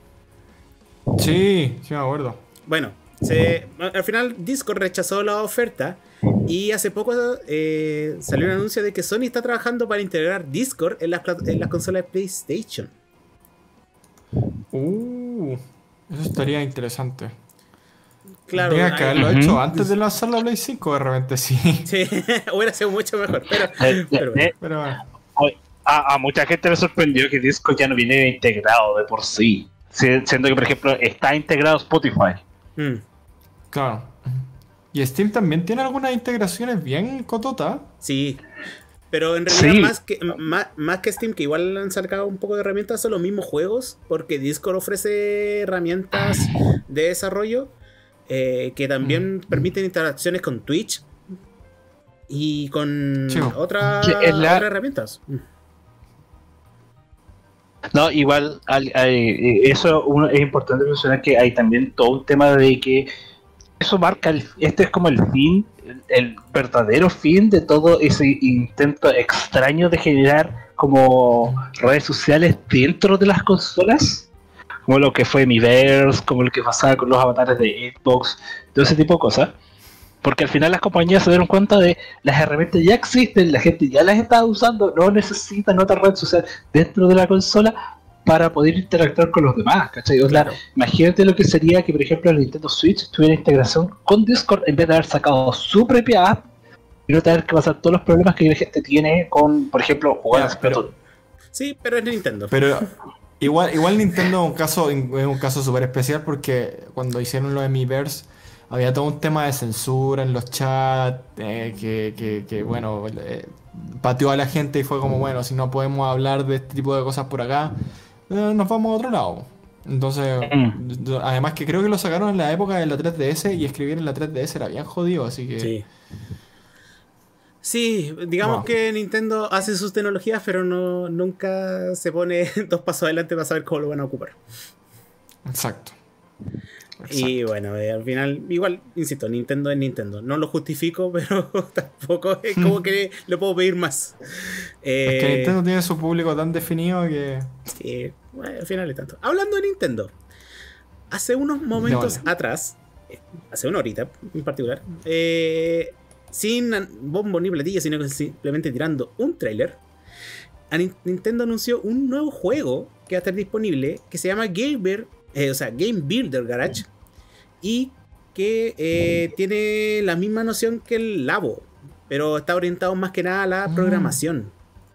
Sí, sí me acuerdo. Bueno, se, al final Discord rechazó la oferta y hace poco eh, salió un anuncio de que Sony está trabajando para integrar Discord en las, plat- en las consolas de PlayStation. Uh, eso estaría interesante. Claro, Tenía que hay- haberlo Ujú. hecho antes de lanzar la Play cinco, de repente sí. sí, hubiera sido mucho mejor, pero, eh, pero bueno. eh, Pero bueno. hoy- a, a mucha gente le sorprendió que Discord ya no viene integrado de por sí. Si- Siendo que, por ejemplo, está integrado Spotify. Mm. Claro. Y Steam también tiene algunas integraciones bien cototas. Sí, pero en realidad Sí. más, que, más, más que Steam, que igual han sacado un poco de herramientas, son los mismos juegos, porque Discord ofrece herramientas de desarrollo eh, que también permiten interacciones con Twitch y con Sí. otra- Que es la- otras herramientas. Mm. No, igual al- hay- eso uno- es importante mencionar que hay también todo un tema de que eso marca, el, este es como el fin, el, el verdadero fin de todo ese intento extraño de generar como redes sociales dentro de las consolas, como lo que fue Miiverse, como lo que pasaba con los avatares de Xbox, todo ese tipo de cosas. Porque al final las compañías se dieron cuenta de las herramientas ya existen, la gente ya las está usando, no necesitan otra red social dentro de la consola para poder interactuar con los demás, ¿cachai? O sea, Claro. imagínate lo que sería que, por ejemplo, el Nintendo Switch tuviera integración con Discord en vez de haber sacado su propia app y no tener que pasar todos los problemas que la gente tiene con, por ejemplo, jugar Ya, a Splatoon. pero- Sí, pero es Nintendo. Pero igual, igual Nintendo es un caso, es un caso súper especial porque cuando hicieron lo de Miiverse había todo un tema de censura en los chats, eh, que, que, que, bueno, eh, pateó a la gente y fue como, bueno, si no podemos hablar de este tipo de cosas por acá, eh, nos vamos a otro lado. Entonces, Mm. d- además que creo que lo sacaron en la época de la tres D S y escribir en la tres D S era bien jodido, así que... Sí. Sí, digamos Wow. que Nintendo hace sus tecnologías, pero no nunca se pone dos pasos adelante para saber cómo lo van a ocupar. Exacto. Y bueno, eh, al final, igual, insisto, Nintendo es Nintendo. No lo justifico, pero tampoco es como que le puedo pedir más. Eh, Es que Nintendo tiene su público tan definido que... sí, bueno, al final es tanto. Hablando de Nintendo, hace unos momentos Démosle. atrás, eh, hace una horita en particular, eh, sin an- bombo ni platillo, sino que simplemente tirando un tráiler, a Nin- Nintendo anunció un nuevo juego que va a estar disponible que se llama Gamer, eh, o sea, Game Builder Garage, y que eh, tiene la misma noción que el Labo, pero está orientado más que nada a la Mm. programación.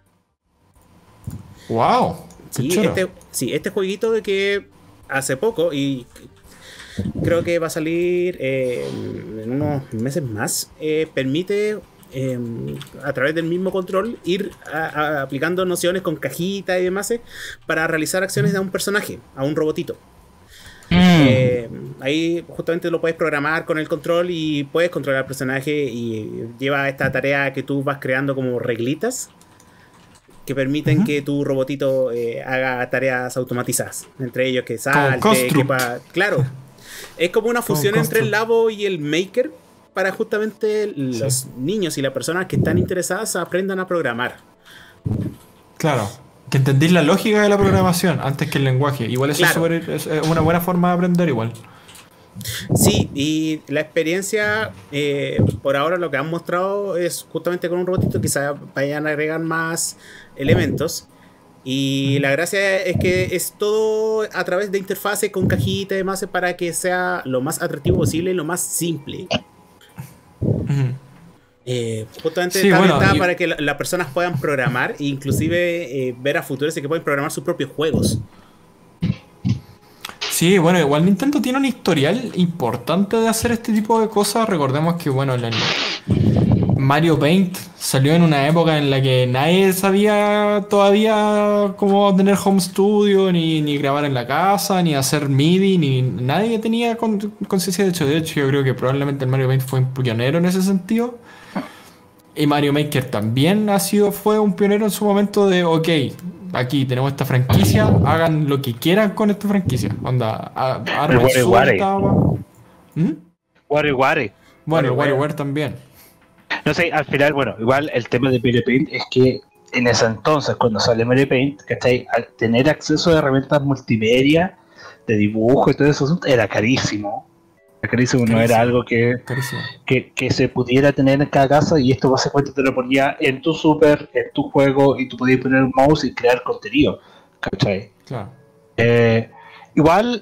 ¡Wow! ¡Qué Sí, choro! este, sí, este jueguito de que hace poco y creo que va a salir eh, en unos meses más, eh, permite eh, a través del mismo control ir a- a- aplicando nociones con cajita y demás eh, para realizar acciones a un personaje, a un robotito. Eh, ahí justamente lo puedes programar con el control y puedes controlar al personaje y lleva esta tarea que tú vas creando como reglitas que permiten Ujú. que tu robotito eh, haga tareas automatizadas, entre ellos que salte, Construct. que pa- claro, es como una fusión entre el Construct. Labo y el Maker, para justamente los Sí. niños y las personas que están interesadas aprendan a programar. Claro. Que entendís la lógica de la programación antes que el lenguaje. Igual eso Claro. es, súper- es es una buena forma de aprender igual. Sí, y la experiencia, eh, por ahora lo que han mostrado es justamente con un robotito, quizás vayan a agregar más elementos. Y la gracia es que es todo a través de interfaces con cajita y demás para que sea lo más atractivo posible y lo más simple. Ujú. Eh, justamente Sí, está bueno, orientada y- para que la- las personas puedan programar e inclusive eh, ver a futuros y que pueden programar sus propios juegos. Sí, bueno, igual Nintendo tiene un historial importante de hacer este tipo de cosas. Recordemos que, bueno, el Mario Paint salió en una época en la que nadie sabía todavía cómo tener home studio, ni, ni grabar en la casa, ni hacer M I D I, ni nadie tenía con- conciencia de hecho. De hecho, yo creo que probablemente el Mario Paint fue un pionero en ese sentido. Y Mario Maker también ha sido, fue un pionero en su momento de, ok, aquí tenemos esta franquicia, hagan lo que quieran con esta franquicia. Onda, a- armen El su WarioWare. etapa. ¿Mm? WarioWare. Bueno, el WarioWare. WarioWare también. No sé, al final, bueno, igual el tema de Mario Paint es que en ese entonces, cuando sale Mario Paint, ¿cachai? Al tener acceso a herramientas multimedia, de dibujo y todo eso, era carísimo. Era carísimo, no era Carísimo. algo que, Carísimo. que, que se pudiera tener en cada casa, y esto básicamente te lo ponía en tu super, en tu juego, y tú podías poner un mouse y crear contenido, ¿cachai? Claro. Eh, igual,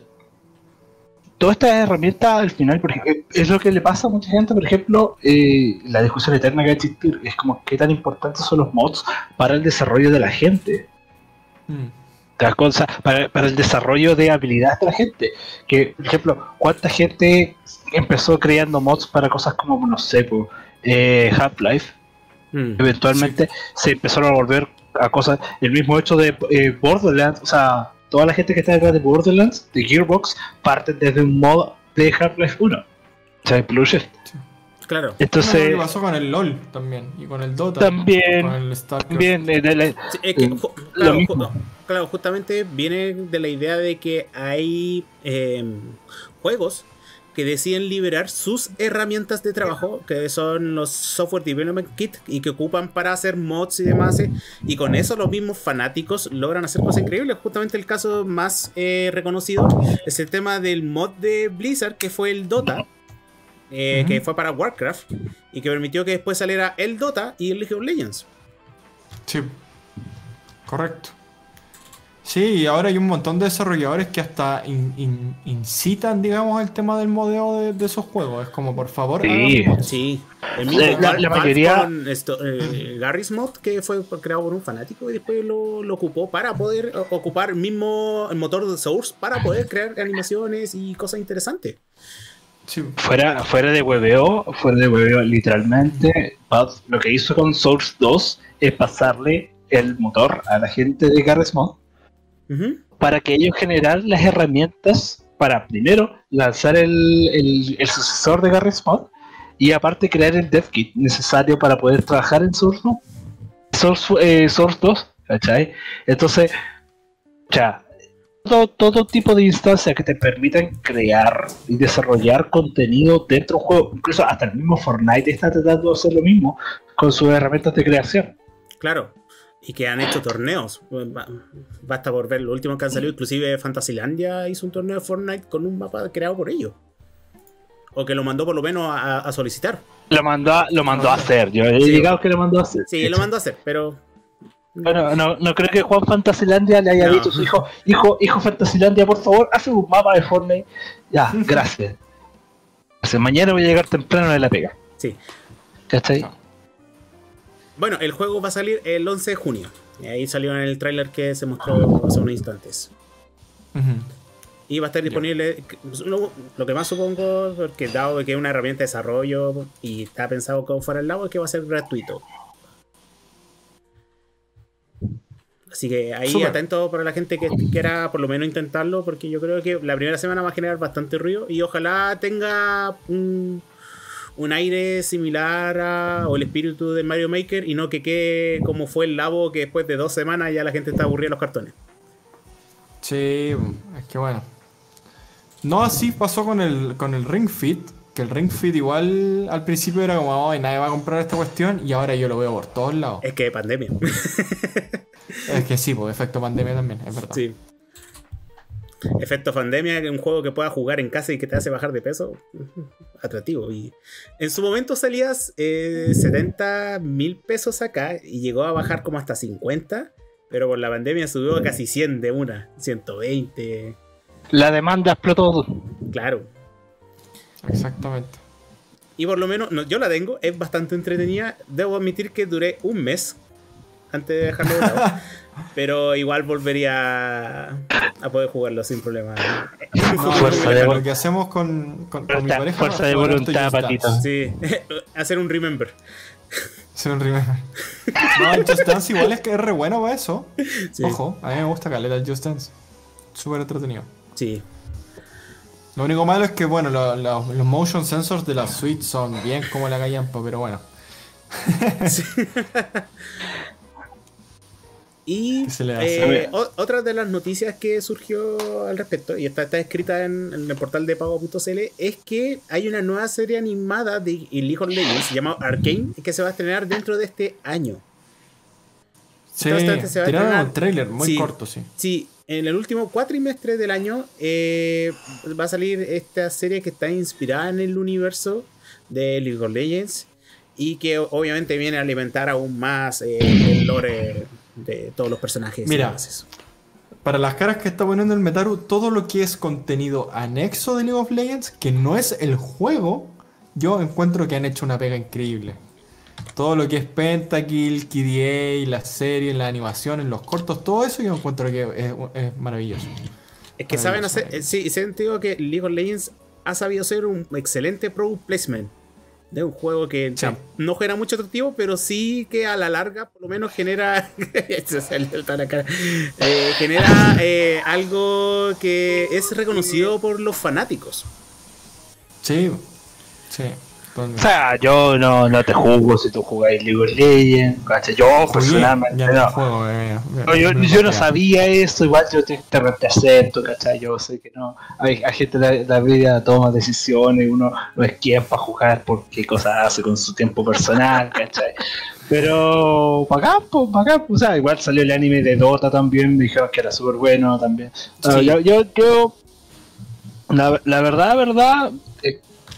todas estas herramientas al final, por ejemplo, es lo que le pasa a mucha gente, por ejemplo, eh, la discusión eterna que va a existir es como qué tan importantes son los mods para el desarrollo de la gente. Mm. ¿Te das cuenta? Para, para el desarrollo de habilidades de la gente. Que, por ejemplo, ¿cuánta gente empezó creando mods para cosas como, no sé, pues, eh, Half-Life? Mm. Eventualmente se empezaron a volver a cosas. El mismo hecho de eh, Borderlands, o sea, toda la gente que está detrás de Borderlands, de Gearbox, parten desde un mod de Half-Life uno. O sea, Blue Shift. Claro. Bueno, Entonces, lo que pasó con el LOL también. Y con el Dota. También, Con el StarCraft. también, eh, de la- Sí, es que, Mm, ju- lo claro, mismo. ju- claro, justamente viene de la idea de que hay eh, juegos que deciden liberar sus herramientas de trabajo, que son los Software Development Kit, y que ocupan para hacer mods y demás, eh, y con eso los mismos fanáticos logran hacer cosas increíbles. Justamente el caso más eh, reconocido es el tema del mod de Blizzard, que fue el Dota, eh, Ujú. que fue para Warcraft, y que permitió que después saliera el Dota y el League of Legends. Sí. Correcto. Sí, y ahora hay un montón de desarrolladores que hasta in- in- incitan, digamos, el tema del modeo de, de esos juegos. Es como, por favor, Sí. hagan mods. Sí, el mismo La- la- Val- la Valve mayoría- con esto, eh, Garry's Mod, que fue creado por un fanático y después lo, lo ocupó para poder o- ocupar el mismo el motor de Source para poder crear animaciones y cosas interesantes. Sí. fuera, fuera de hueveo, fuera de hueveo, literalmente, Valve lo que hizo con Source dos es pasarle el motor a la gente de Garry's Mod Ujú. para que ellos generaran las herramientas para, primero, lanzar el, el, el sucesor de Garry's Mod, y aparte crear el dev kit necesario para poder trabajar en Source, ¿no? Source, eh, Source dos, ¿cachai? Entonces, ya, todo, todo tipo de instancias que te permitan crear y desarrollar contenido dentro del juego, incluso hasta el mismo Fortnite está tratando de hacer lo mismo con sus herramientas de creación. Claro. Y que han hecho torneos. Ba- Basta por ver los últimos que han salido. Inclusive Fantasylandia hizo un torneo de Fortnite con un mapa creado por ellos. O que lo mandó por lo menos a, a solicitar. Lo mandó a, lo mandó a hacer, yo he Sí. llegado que lo mandó a hacer. Sí, lo mandó a hacer, pero... Bueno, no, no creo que Juan Fantasylandia le haya No. dicho a su hijo, hijo, hijo Fantasylandia, por favor, hace un mapa de Fortnite. Ya, gracias. Entonces, mañana voy a llegar temprano de la pega. Sí. ¿Cachai? No. Bueno, el juego va a salir el once de junio. Y ahí salió en el tráiler que se mostró hace unos instantes. Ujú. Y va a estar disponible, lo, lo que más supongo, porque dado que es una herramienta de desarrollo y está pensado como fuera el lado, es que va a ser gratuito. Así que ahí Súper. atento para la gente que quiera por lo menos intentarlo, porque yo creo que la primera semana va a generar bastante ruido y ojalá tenga un, un aire similar a, o el espíritu de Mario Maker y no que quede como fue el Labo, que después de dos semanas ya la gente está aburrida de los cartones. Sí, es que bueno. No así pasó con el, con el Ring Fit, que el Ring Fit igual al principio era como, ay, nadie va a comprar esta cuestión, y ahora yo lo veo por todos lados. Es que pandemia. Es que sí, pues efecto pandemia también, es verdad. Sí. Efecto pandemia, un juego que puedas jugar en casa y que te hace bajar de peso, atractivo. Y en su momento salías eh, setenta mil pesos acá y llegó a bajar como hasta cincuenta, pero por la pandemia subió a casi cien de una, ciento veinte. La demanda explotó. Claro. Exactamente. Y por lo menos, no, yo la tengo, es bastante entretenida. Debo admitir que duré un mes antes de dejarlo de lado. Pero igual volvería a poder jugarlo sin problema. No, Fuerza lo, de lo que hacemos con, con, con mi Fuerza- pareja fuerza es de jugar harto voluntad, Just Dance. Patito. Sí, hacer un remember. Hacer un remember. No, el Just Dance igual es que es re bueno para eso. Sí. Ojo, a mí me gusta caleta el Just Dance. Súper entretenido. Sí. Lo único malo es que, bueno, lo- lo- los motion sensors de la Switch son bien como la callampa, pero bueno. Y ¿Qué se le hace? eh, o- otra de las noticias que surgió al respecto, y esta está escrita en, en el portal de pago punto c l, es que hay una nueva serie animada de League of Legends llamada Arcane que se va a estrenar dentro de este año. Sí, Entonces, se va a tiraron estrenar- un trailer muy Sí. corto, sí. Sí, en el último cuatrimestre del año eh, va a salir esta serie que está inspirada en el universo de League of Legends y que obviamente viene a alimentar aún más eh, el lore de todos los personajes. Mira. y demás. Para las caras que está poniendo el Metaru, todo lo que es contenido anexo de League of Legends, que no es el juego, yo encuentro que han hecho una pega increíble. Todo lo que es Pentakill, K D A, las series, las animaciones, los cortos, todo eso yo encuentro que es, es maravilloso. Es que saben hacer, eh, sí, sentido que League of Legends ha sabido ser un excelente product placement de un juego que Sí. no genera mucho atractivo, pero sí que a la larga por lo menos genera se sale toda la cara. Eh, genera eh, algo que es reconocido por los fanáticos. Sí, sí. O sea, yo no, no te juzgo si tú jugáis League of Legends, ¿cachai? Yo personalmente Ya no no. juego, eh, No, yo, me yo no bloquea. sabía eso, igual yo te, te, te acepto, ¿cachai? Yo sé que no. Hay, hay gente la, la vida toma decisiones, uno no es quien para jugar por qué cosas hace con su tiempo personal, ¿cachai? Pero bacán, pues, bacán, pues, o sea, igual salió el anime de Dota también, me dijeron que era súper bueno también. No, Sí. yo, yo, yo la, la verdad, la verdad, eh,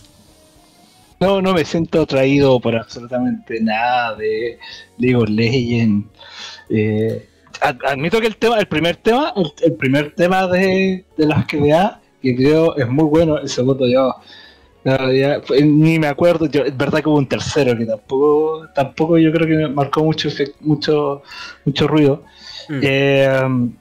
no, no me siento atraído por absolutamente nada de League of Legends. Eh, ad- admito que el tema, el primer tema, el, el primer tema de, de las que vea, que creo es muy bueno, el segundo yo la realidad, pues, ni me acuerdo, yo, es verdad que hubo un tercero que tampoco, tampoco yo creo que me marcó mucho efect- mucho, mucho ruido. Mm. Eh,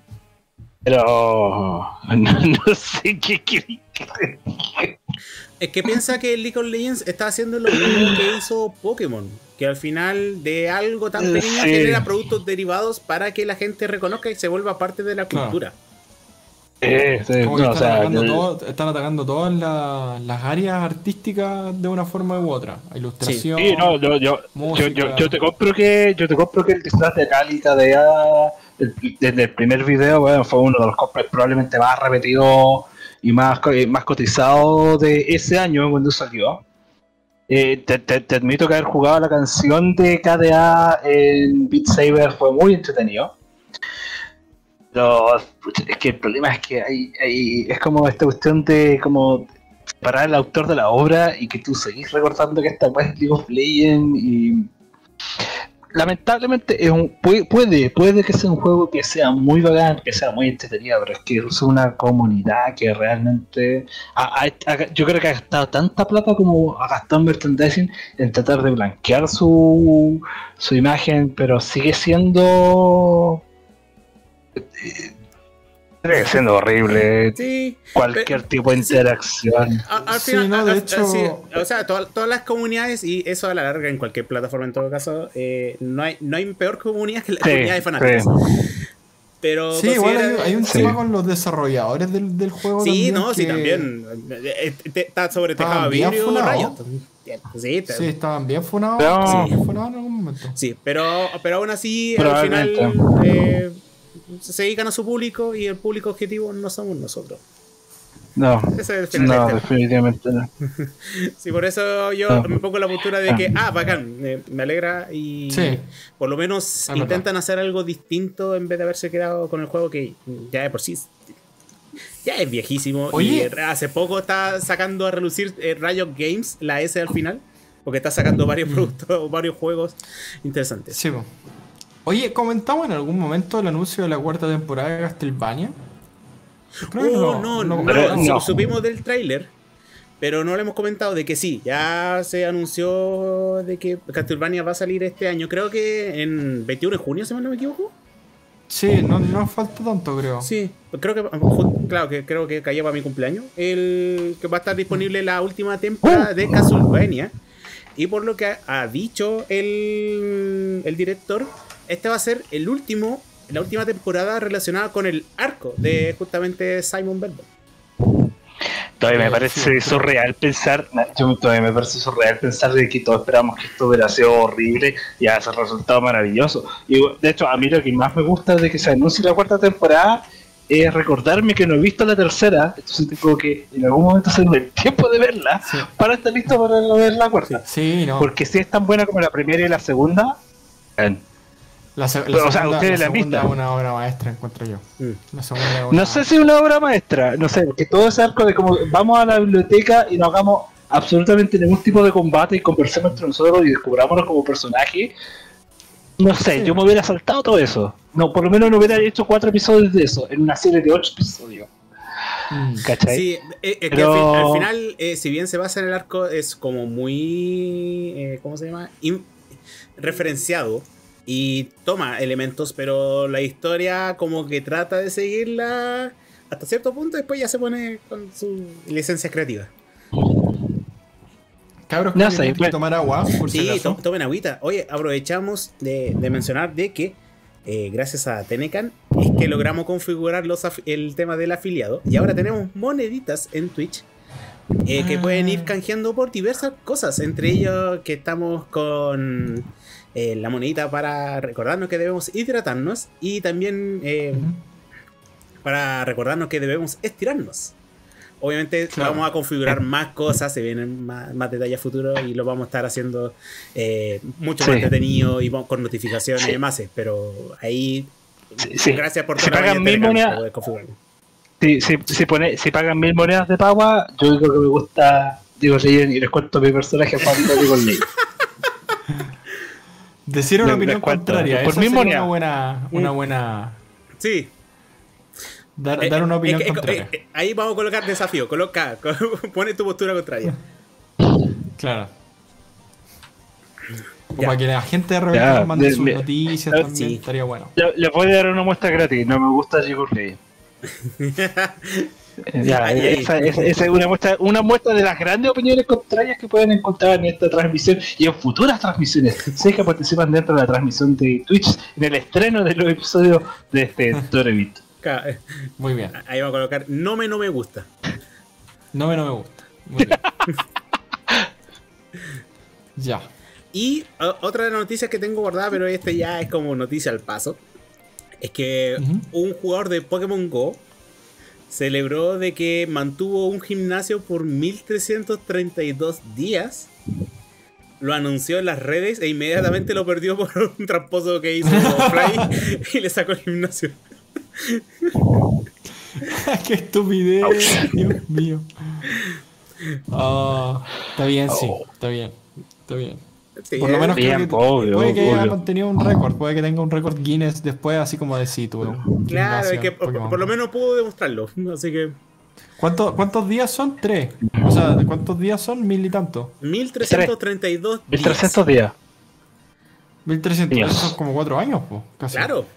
pero no, no sé qué queréis que te diga. Es que piensa que League of Legends está haciendo lo mismo que hizo Pokémon, que al final de algo tan pequeño Sí. genera productos derivados para que la gente reconozca y se vuelva parte de la Claro. cultura. Eh, sí, Como que no, o están, sea, atacando yo- todo- están atacando todas la- las áreas artísticas de una forma u otra. Ilustración. Sí, no, yo, yo, yo, música. yo, yo te compro que yo te compro que el disfraz de Calica de A desde el primer video, bueno, fue uno de los cosplays probablemente más repetidos y más, co- y más cotizados de ese año cuando salió. Eh, te, te, te admito que haber jugado la canción de K D A en Beat Saber fue muy entretenido. Pero pucha, es que el problema es que hay, hay, es como esta cuestión de como separar al autor de la obra y que tú seguís recordando que esta weá es League of Legends y lamentablemente es un, puede, puede, puede que sea un juego que sea muy bacán, que sea muy entretenido, pero es que es una comunidad que realmente ha- ha- ha- yo creo que ha gastado tanta plata como ha gastado en merchandising en tratar de blanquear su, su imagen, pero sigue siendo sigue siendo horrible Sí. cualquier tipo de interacción. A- al Sí, final, no, a- de a- hecho- sí, o sea, todas, todas las comunidades, y eso a la larga en cualquier plataforma en todo caso, eh, no, hay, no hay peor comunidad que la Sí, comunidad de fanáticos. sí. Pero Sí, igual hay, considera- hay un Sí. tema con los desarrolladores del, del juego. Sí, también no, sí, que- también. Eh, te- Está sobre tejado Estaban a bien vidrio, funados. Riot. Sí, está- Sí, estaban bien funados. Pero- estaban bien funados en algún momento. sí, pero, pero aún así, al final, Probablemente. eh, se dedican a su público y el público objetivo no somos nosotros. No, Ese es el final no, del tema. definitivamente no. Sí, por eso yo No. me pongo en la postura de que, ah, bacán, me, me alegra y Sí. por lo menos Es intentan verdad. hacer algo distinto en vez de haberse quedado con el juego que ya de por sí es- ya es viejísimo. Oye. Y hace poco está sacando a relucir eh, Riot Games, la S al final, porque está sacando varios productos, varios juegos interesantes. Sí, po. Oye, ¿comentamos en algún momento el anuncio de la cuarta temporada de Castlevania? Creo que Oh, no, no, Pero no, no. supimos del tráiler, pero no le hemos comentado de que sí, ya se anunció de que Castlevania va a salir este año, creo que en veintiuno de junio, si mal no me equivoco. Sí, no, no falta tanto, creo. Sí, creo que, ju- claro, que creo que cayó para mi cumpleaños, el que va a estar disponible la última temporada de Castlevania, y por lo que ha, ha dicho el, el director, este va a ser el último, la última temporada relacionada con el arco de justamente Simon Belmont. Todavía me Eh, parece sí, surreal pensar, yo todavía me parece surreal pensar de que todos esperamos que esto hubiera sido horrible y hace resultado maravilloso. Y de hecho, a mí lo que más me gusta de que se anuncie la cuarta temporada es recordarme que no he visto la tercera, entonces tengo que en algún momento hacerme el tiempo de verla Sí. para estar listo para ver la cuarta. Sí, no. Porque si es tan buena como la primera y la segunda, eh, La, se- la Pero, o sea, segunda, ustedes la la han segunda visto. es una obra maestra, encuentro yo. Mm. La segunda es una... no sé si una obra maestra, no sé, porque todo ese arco de como vamos a la biblioteca y no hagamos absolutamente ningún tipo de combate y conversemos entre nosotros y descubrámonos como personaje. No sé, Sí. yo me hubiera saltado todo eso. No, por lo menos no hubiera hecho cuatro episodios de eso en una serie de ocho episodios. Mm. ¿Cachai? Sí, eh, es que Pero- al, fin- al final, eh, si bien se basa en el arco, es como muy, eh, ¿cómo se llama? In- referenciado y toma elementos, pero la historia como que trata de seguirla hasta cierto punto, después ya se pone con su licencia creativa. Cabros, No que sé, tienen que bueno. tomar agua, por si Sí, acaso. to- tomen agüita. Oye, aprovechamos de, de mencionar de que eh, gracias a Tenecan es que logramos configurar los af- el tema del afiliado y ahora tenemos moneditas en Twitch eh, que Ah. pueden ir canjeando por diversas cosas, entre ellos que estamos con eh, la monedita para recordarnos que debemos hidratarnos y también eh, Ujú. para recordarnos que debemos estirarnos. Obviamente Claro. vamos a configurar más cosas, se vienen más, más detalles futuros y lo vamos a estar haciendo eh, mucho Sí. más entretenido y vamos con notificaciones Sí. y demás. Pero ahí, Sí, sí. gracias por Si toda la pagan billetera mil que monedas- poder configurarlo. Si, si, si, pone, si pagan mil monedas de pagua, yo digo que me gusta Diego Legend y les cuento mi personaje favorito de Diego Legend. Decir una Les- opinión les cuento. contraria. Por Esa mi sería moneda. una buena, una buena... Sí. Dar, Eh, dar una eh, opinión eh, eh, contraria. eh, ahí vamos a colocar desafío. Coloca, pone tu postura contraria. Claro. O Ya. para que la gente de repente Ya, nos mande de- sus de- noticias eh, también, sí. estaría bueno. Le- Les voy a dar una muestra gratis, no me gusta Diego Legend. Ya, Ahí, ahí. esa, esa- esa es una muestra, una muestra de las grandes opiniones contrarias que pueden encontrar en esta transmisión y en futuras transmisiones. Sé que participan dentro de la transmisión de Twitch en el estreno de los episodios de este Torevit. Ca- eh, Muy bien. Ahí vamos a colocar no me no me gusta. No me, no me gusta. Muy bien. Ya. Y o- otra noticia que tengo guardada, pero este ya es como noticia al paso, es que Ujú. un jugador de Pokémon Go celebró de que mantuvo un gimnasio por mil trescientos treinta y dos días. Lo anunció en las redes e inmediatamente lo perdió por un tramposo que hizo Fly y le sacó el gimnasio. Qué estupidez, Dios mío. Ah, está bien, sí, está bien, está bien. Sí, Por lo menos Bien, creo que obvio, puede que haya obvio. mantenido un récord, puede que tenga un récord Guinness después, así como de sí, tuve un claro, gimnasio es que en por, Pokémon por lo Go. menos pudo demostrarlo. Así que ¿Cuánto- ¿Cuántos días son? Tres. O sea, ¿cuántos días son? Mil y tanto. mil trescientos treinta y dos mil días. trescientos días. Mil trescientos, Dios. eso son como cuatro años, pues. Casi. Claro,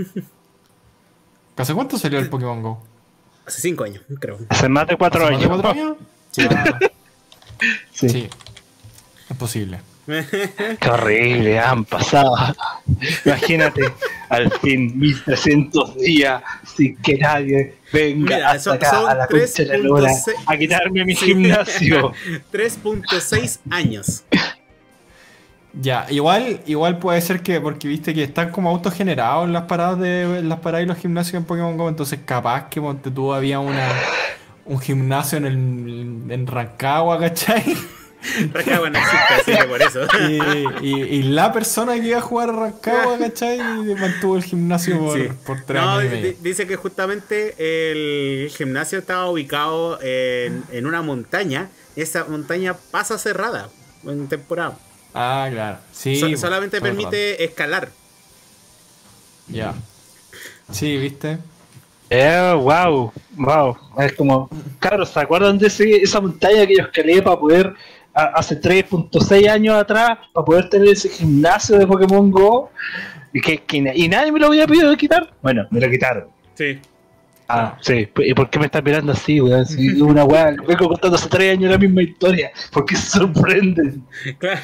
¿Hace cuánto salió el Pokémon Go? hace cinco años, creo. Hace más de cuatro ¿Hace más de años. cuatro años? Sí. Ah, Sí. sí. Es posible. Qué horrible, han pasado. Imagínate, al fin, mil trescientos días sin que nadie venga Mira, hasta son- acá son a la concha de la tres lora punto seis a quitarme mi Sí. gimnasio. tres punto seis años. Ya, igual, igual puede ser que, porque viste que están como autogenerados en las paradas de en las paradas y los gimnasios en Pokémon Go, entonces capaz que ponte tú había una un gimnasio en, el, en Rancagua, ¿cachai? Rancagua no existe, así que por eso. Y, y, y la persona que iba a jugar a Rancagua, ¿cachai? Mantuvo el gimnasio por, Sí. por tres No, años y medio. di- dice que justamente el gimnasio estaba ubicado en, en una montaña. Esa montaña pasa cerrada en temporada. Ah, claro. Sí, So- pues, solamente todo el permite escalar. rato. Ya. Sí, ¿viste? Eh, wow, wow. Es como, claro, ¿se acuerdan de ese- esa montaña que yo escalé para poder, a- hace tres punto seis años atrás, para poder tener ese gimnasio de Pokémon Go? Y, que, que na- y nadie me lo había pedido de quitar. Bueno, me lo quitaron. Sí. Ah, sí. ¿Y por qué me estás mirando así, weón? Si es una weá, vengo contando hace tres años la misma historia. ¿Por qué se sorprenden? Claro.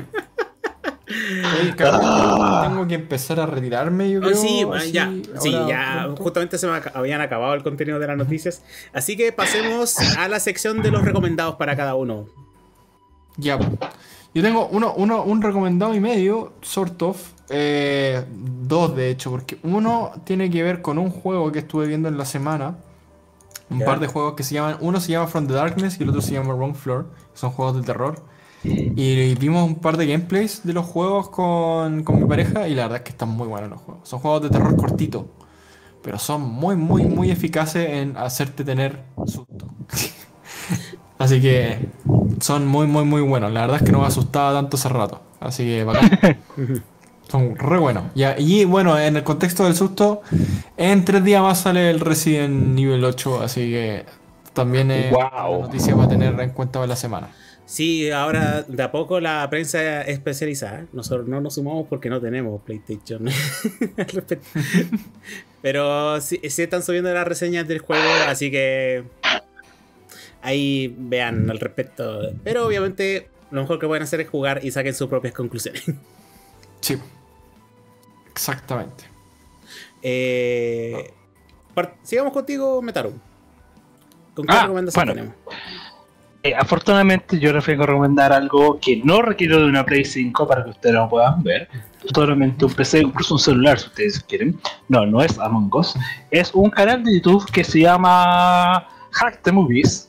Oye, Carlos, Ah. tengo que empezar a retirarme, yo Oh, creo. sí, bueno, así, ya, sí, ahora ya pronto. justamente se me ac- habían acabado el contenido de las noticias. Así que pasemos a la sección de los recomendados para cada uno. Ya. Yo tengo uno, uno, un recomendado y medio, sort of. eh, dos, de hecho, porque uno tiene que ver con un juego que estuve viendo en la semana. Un Ya. par de juegos que se llaman. Uno se llama From the Darkness y el otro se llama Wrong Floor. Son juegos de terror. Y vimos un par de gameplays de los juegos con, con mi pareja y la verdad es que están muy buenos los juegos. Son juegos de terror cortitos, pero son muy, muy, muy eficaces en hacerte tener susto. Así que son muy, muy, muy buenos. La verdad es que no me asustaba tanto hace rato. Así que bacán. Son re buenos. Ya, y bueno, en el contexto del susto, en tres días más sale el Resident Evil ocho, así que también es Wow. una noticia para tener en cuenta para la semana. Sí, ahora de a poco la prensa especializada. Nosotros no nos sumamos porque no tenemos PlayStation al respecto. Pero sí, sí están subiendo las reseñas del juego, así que ahí vean al respecto. Pero obviamente lo mejor que pueden hacer es jugar y saquen sus propias conclusiones. Sí. Exactamente. Eh, par- sigamos contigo, Metaru. ¿Con qué Ah, recomendación bueno. tenemos? Eh, afortunadamente yo les vengo a recomendar algo que no requiere de una Play cinco para que ustedes lo puedan ver. Solamente un P C, incluso un celular si ustedes quieren. No, no es Among Us. Es un canal de YouTube que se llama Hack the Movies.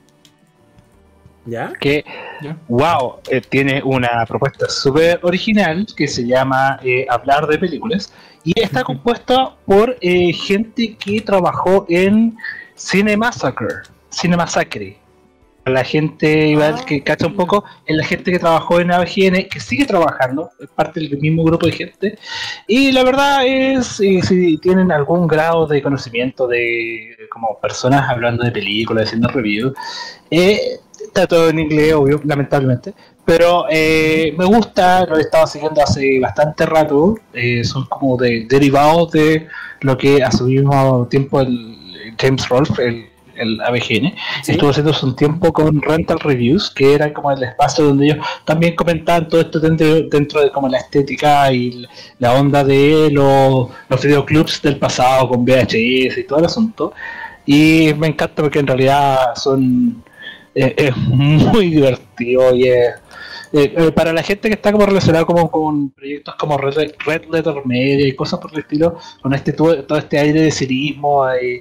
¿Ya? Que, ¿Ya? wow, eh, tiene una propuesta súper original que se llama eh, Hablar de Películas. Y está compuesta por eh, gente que trabajó en Cinemassacre. Cinemassacre. La gente igual que cacha un poco, es la gente que trabajó en A V G N, que sigue trabajando, es parte del mismo grupo de gente. Y la verdad es, eh, si tienen algún grado de conocimiento de como personas hablando de películas, haciendo reviews, eh, está todo en inglés, obvio, lamentablemente. Pero eh, me gusta, lo he estado siguiendo hace bastante rato. Eh, son como de derivados de lo que a su mismo tiempo el James Rolfe, el, el A V G N, ¿Sí? estuvo haciendo hace un tiempo con Rental Reviews, que era como el espacio donde ellos también comentaban todo esto dentro, dentro de como la estética y la onda de los, los videoclubs del pasado con V H S y todo el asunto. Y me encanta porque en realidad son eh, es muy divertido y es Eh, eh, para la gente que está como relacionada como con proyectos como Red, Red Letter Media y cosas por el estilo, con este todo, todo este aire de cinismo y,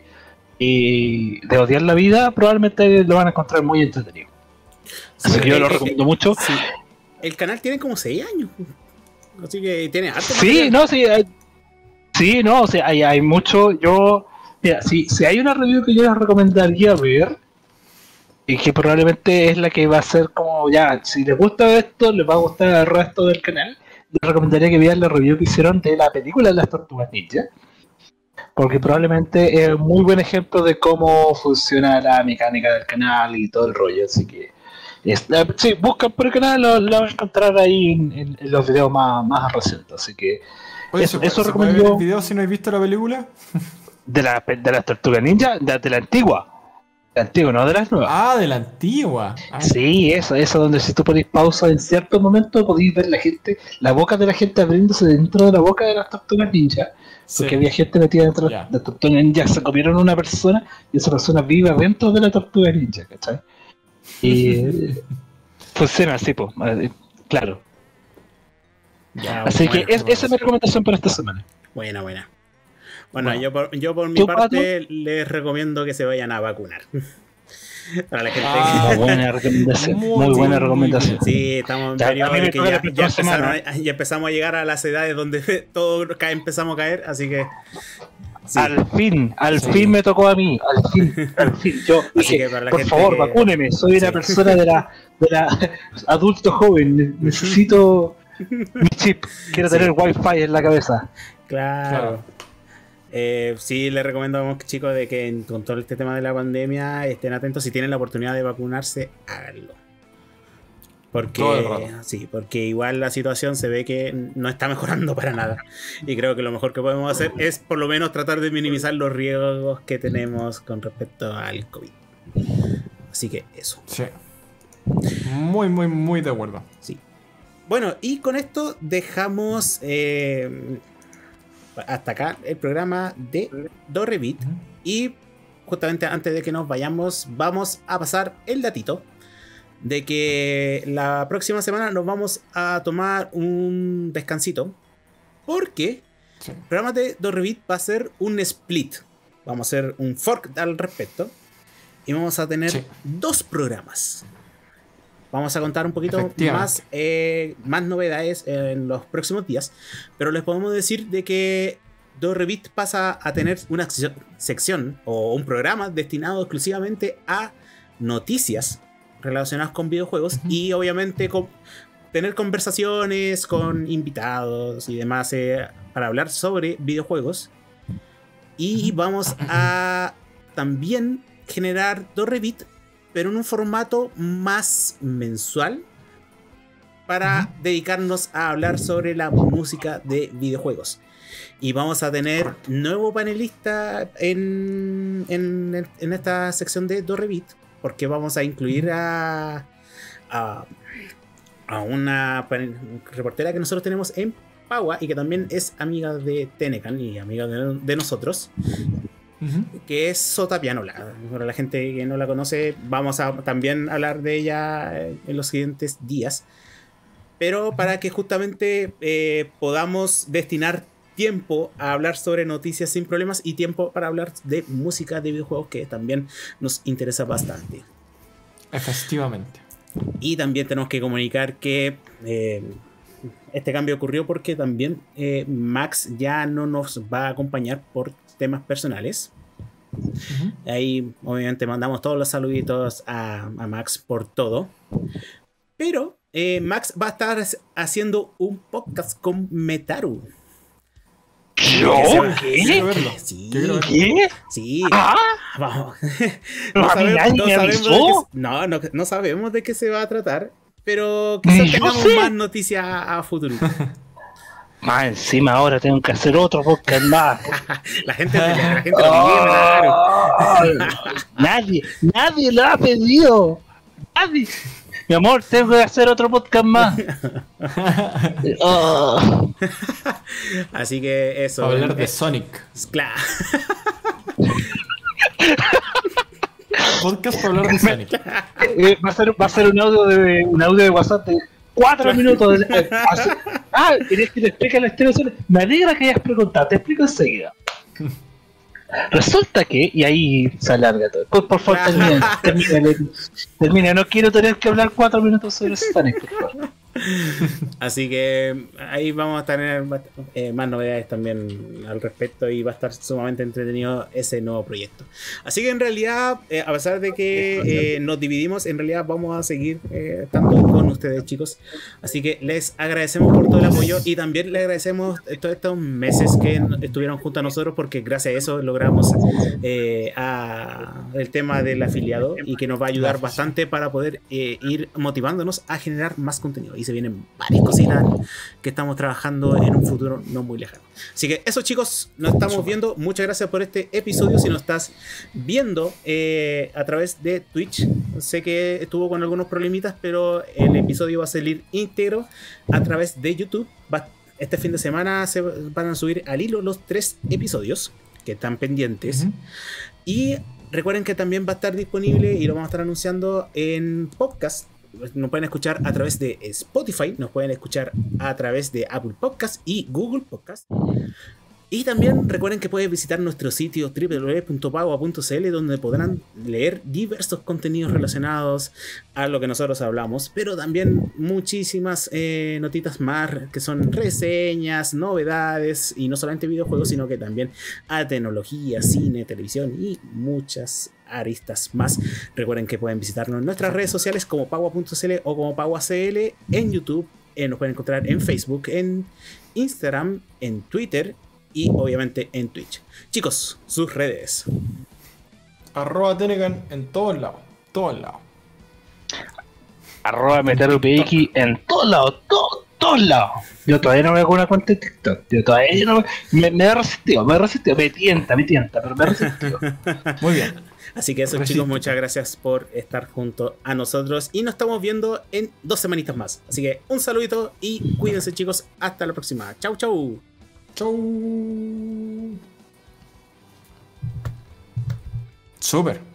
y de odiar la vida, probablemente lo van a encontrar muy entretenido. Así Sí, que yo eh, lo eh, recomiendo eh, mucho. sí. El canal tiene como seis años. Así que tiene harto Sí, material. no, sí, hay, sí, no, o sea, hay, hay mucho. Yo, mira, si, si hay una review que yo les recomendaría ver, y que probablemente es la que va a ser como ya, si les gusta esto, les va a gustar el resto del canal, les recomendaría que vean la review que hicieron de la película de las Tortugas Ninja, porque probablemente es un muy buen ejemplo de cómo funciona la mecánica del canal y todo el rollo, así que es, eh, sí, buscan por el canal, lo, lo van a encontrar ahí en, en- en los videos más, más recientes, así que Oye, eso, ¿se, eso ¿se puede ver recomiendo el video si no has visto la película? de, la, de las Tortugas Ninja, de, de la antigua, de la antigua, no de las nuevas. Ah, de la antigua. Ah, Sí, eso, eso donde si tú ponéis pausa en cierto momento podéis ver la gente, la boca de la gente abriéndose dentro de la boca de las tortugas ninja, sí. porque había gente metida dentro Ya. de las tortugas ninja, se comieron una persona y esa persona vive dentro de la tortuga ninja, ¿cachai? Y eh, funciona así, pues, eh, claro. Ya, Así buena que es, esa es mi recomendación. recomendación para esta semana. Buena, buena. Bueno, Bueno. yo por, yo por mi ¿Tú, parte les recomiendo que se vayan a vacunar. Para la gente Ah, que... Muy buena recomendación. Muy Muy, buena bien, recomendación. Sí, estamos en Ya, periodo a mí me de que toca ya, la ya, próxima empezaron semana. a- ya empezamos a llegar a las edades donde todos ca- empezamos a caer, así que sí. Al fin, al Sí. fin me tocó a mí, al fin, al fin. Yo Así dije, que para la por gente favor, que- vacúneme, soy una Sí. persona de la, de la adulto joven, ne- necesito mi chip, quiero Sí. tener wifi en la cabeza. Claro. Claro. Eh, sí, les recomendamos, chicos, de que en- con todo este tema de la pandemia estén atentos. Si tienen la oportunidad de vacunarse, háganlo. Porque, Todo el rato. sí, porque igual la situación se ve que no está mejorando para nada. Y creo que lo mejor que podemos hacer es por lo menos tratar de minimizar los riesgos que tenemos con respecto al COVID. Así que eso. Sí. Muy, muy, muy de acuerdo. Sí. Bueno, y con esto dejamos eh, hasta acá el programa de Dorrevit. Y justamente antes de que nos vayamos, vamos a pasar el datito de que la próxima semana nos vamos a tomar un descansito. Porque Sí. el programa de Dorrevit va a ser un split. Vamos a hacer un fork al respecto. Y vamos a tener Sí. dos programas. Vamos a contar un poquito Efectivamente. más, eh, más novedades en los próximos días. Pero les podemos decir de que Dorrevit pasa a tener una sección- sección o un programa destinado exclusivamente a noticias relacionadas con videojuegos. Ujú. Y obviamente con, tener conversaciones con invitados y demás eh, para hablar sobre videojuegos. Y vamos a también generar Dorrevit, pero en un formato más mensual, para Ujú. dedicarnos a hablar sobre la música de videojuegos. Y vamos a tener nuevo panelista en, en, en esta sección de Dorrevit, porque vamos a incluir a, a, a una panel- reportera que nosotros tenemos en Pagua y que también es amiga de Tenecan y amiga de, de nosotros, Ujú. que es Sota Pianola. Para la gente que no la conoce, vamos a también hablar de ella en los siguientes días. Pero para que justamente eh, podamos destinar tiempo a hablar sobre noticias sin problemas y tiempo para hablar de música de videojuegos, que también nos interesa bastante. Efectivamente. Y también tenemos que comunicar que eh, este cambio ocurrió porque también eh, Max ya no nos va a acompañar por temas personales. Ujú. Ahí obviamente mandamos todos los saluditos a, a Max por todo. Pero eh, Max va a estar haciendo un podcast con Metaru. ¿Yo? Quiero ¿Qué? verlo. Sí, Quiero verlo. ¿Qué? sí. ¿Ah? Vamos. Pero a mí nadie me de avisó. qué- no, no, no sabemos de qué se va a tratar. Pero quizás Ni yo tengamos sé. más noticias a, a futuro. Más encima ahora tengo que hacer otro podcast más. La gente, la gente lo pide, Metaru. Ay, nadie, nadie lo ha pedido. Nadie. Mi amor, tengo que hacer otro podcast más. Oh. Así que eso. Para hablar de eh, Sonic. claro. Podcast para hablar de Sonic. Eh, va a ser, va a ser un audio de un audio de WhatsApp de cuatro minutos. De, eh, hace- ah, ¿querés que te explique la historia de Sonic? Me alegra que hayas preguntado, te explico enseguida. Resulta que, y ahí se alarga todo. Por, por favor, termina, termina, termina. No quiero tener que hablar cuatro minutos sobre Sonic, por favor. Así que ahí vamos a tener eh, más novedades también al respecto y va a estar sumamente entretenido ese nuevo proyecto. Así que en realidad, eh, a pesar de que eh, nos dividimos, en realidad vamos a seguir eh, estando con ustedes, chicos. Así que les agradecemos por todo el apoyo y también les agradecemos todos estos meses que estuvieron junto a nosotros, porque gracias a eso logramos eh, a el tema del afiliado y que nos va a ayudar bastante para poder eh, ir motivándonos a generar más contenido. Y se vienen varias cositas que estamos trabajando en un futuro no muy lejano. Así que eso, chicos, nos estamos viendo. Muchas gracias por este episodio. Si nos estás viendo eh, a través de Twitch, sé que estuvo con algunos problemitas, pero el episodio va a salir íntegro a través de YouTube. Va, este fin de semana se van a subir al hilo los tres episodios que están pendientes. Ujú. Y recuerden que también va a estar disponible y lo vamos a estar anunciando en podcast. Nos pueden escuchar a través de Spotify, nos pueden escuchar a través de Apple Podcast y Google Podcast. Y también recuerden que pueden visitar nuestro sitio doble u doble u doble u punto pagua punto c l, donde podrán leer diversos contenidos relacionados a lo que nosotros hablamos, pero también muchísimas eh, notitas más que son reseñas, novedades, y no solamente videojuegos, sino que también a tecnología, cine, televisión y muchas aristas más. Recuerden que pueden visitarnos en nuestras redes sociales como pagua punto c l o como paguacl, en YouTube, eh, nos pueden encontrar en Facebook, en Instagram, en Twitter y obviamente en Twitch. Chicos, sus redes. Arroba Tenecan en todos lados. Todos lados. Arroba MeteroPX en todos lados, todos, todos lados. Yo todavía no me hago una cuenta de TikTok. Yo todavía no me, me, me he resistido, me he resistido, me tienta, me tienta, pero me he resistido. Muy bien. Así que eso, Resiste. chicos, muchas gracias por estar junto a nosotros y nos estamos viendo en dos semanitas más. Así que un saludito y cuídense, chicos. Hasta la próxima. Chau, chau. Chau. Súper.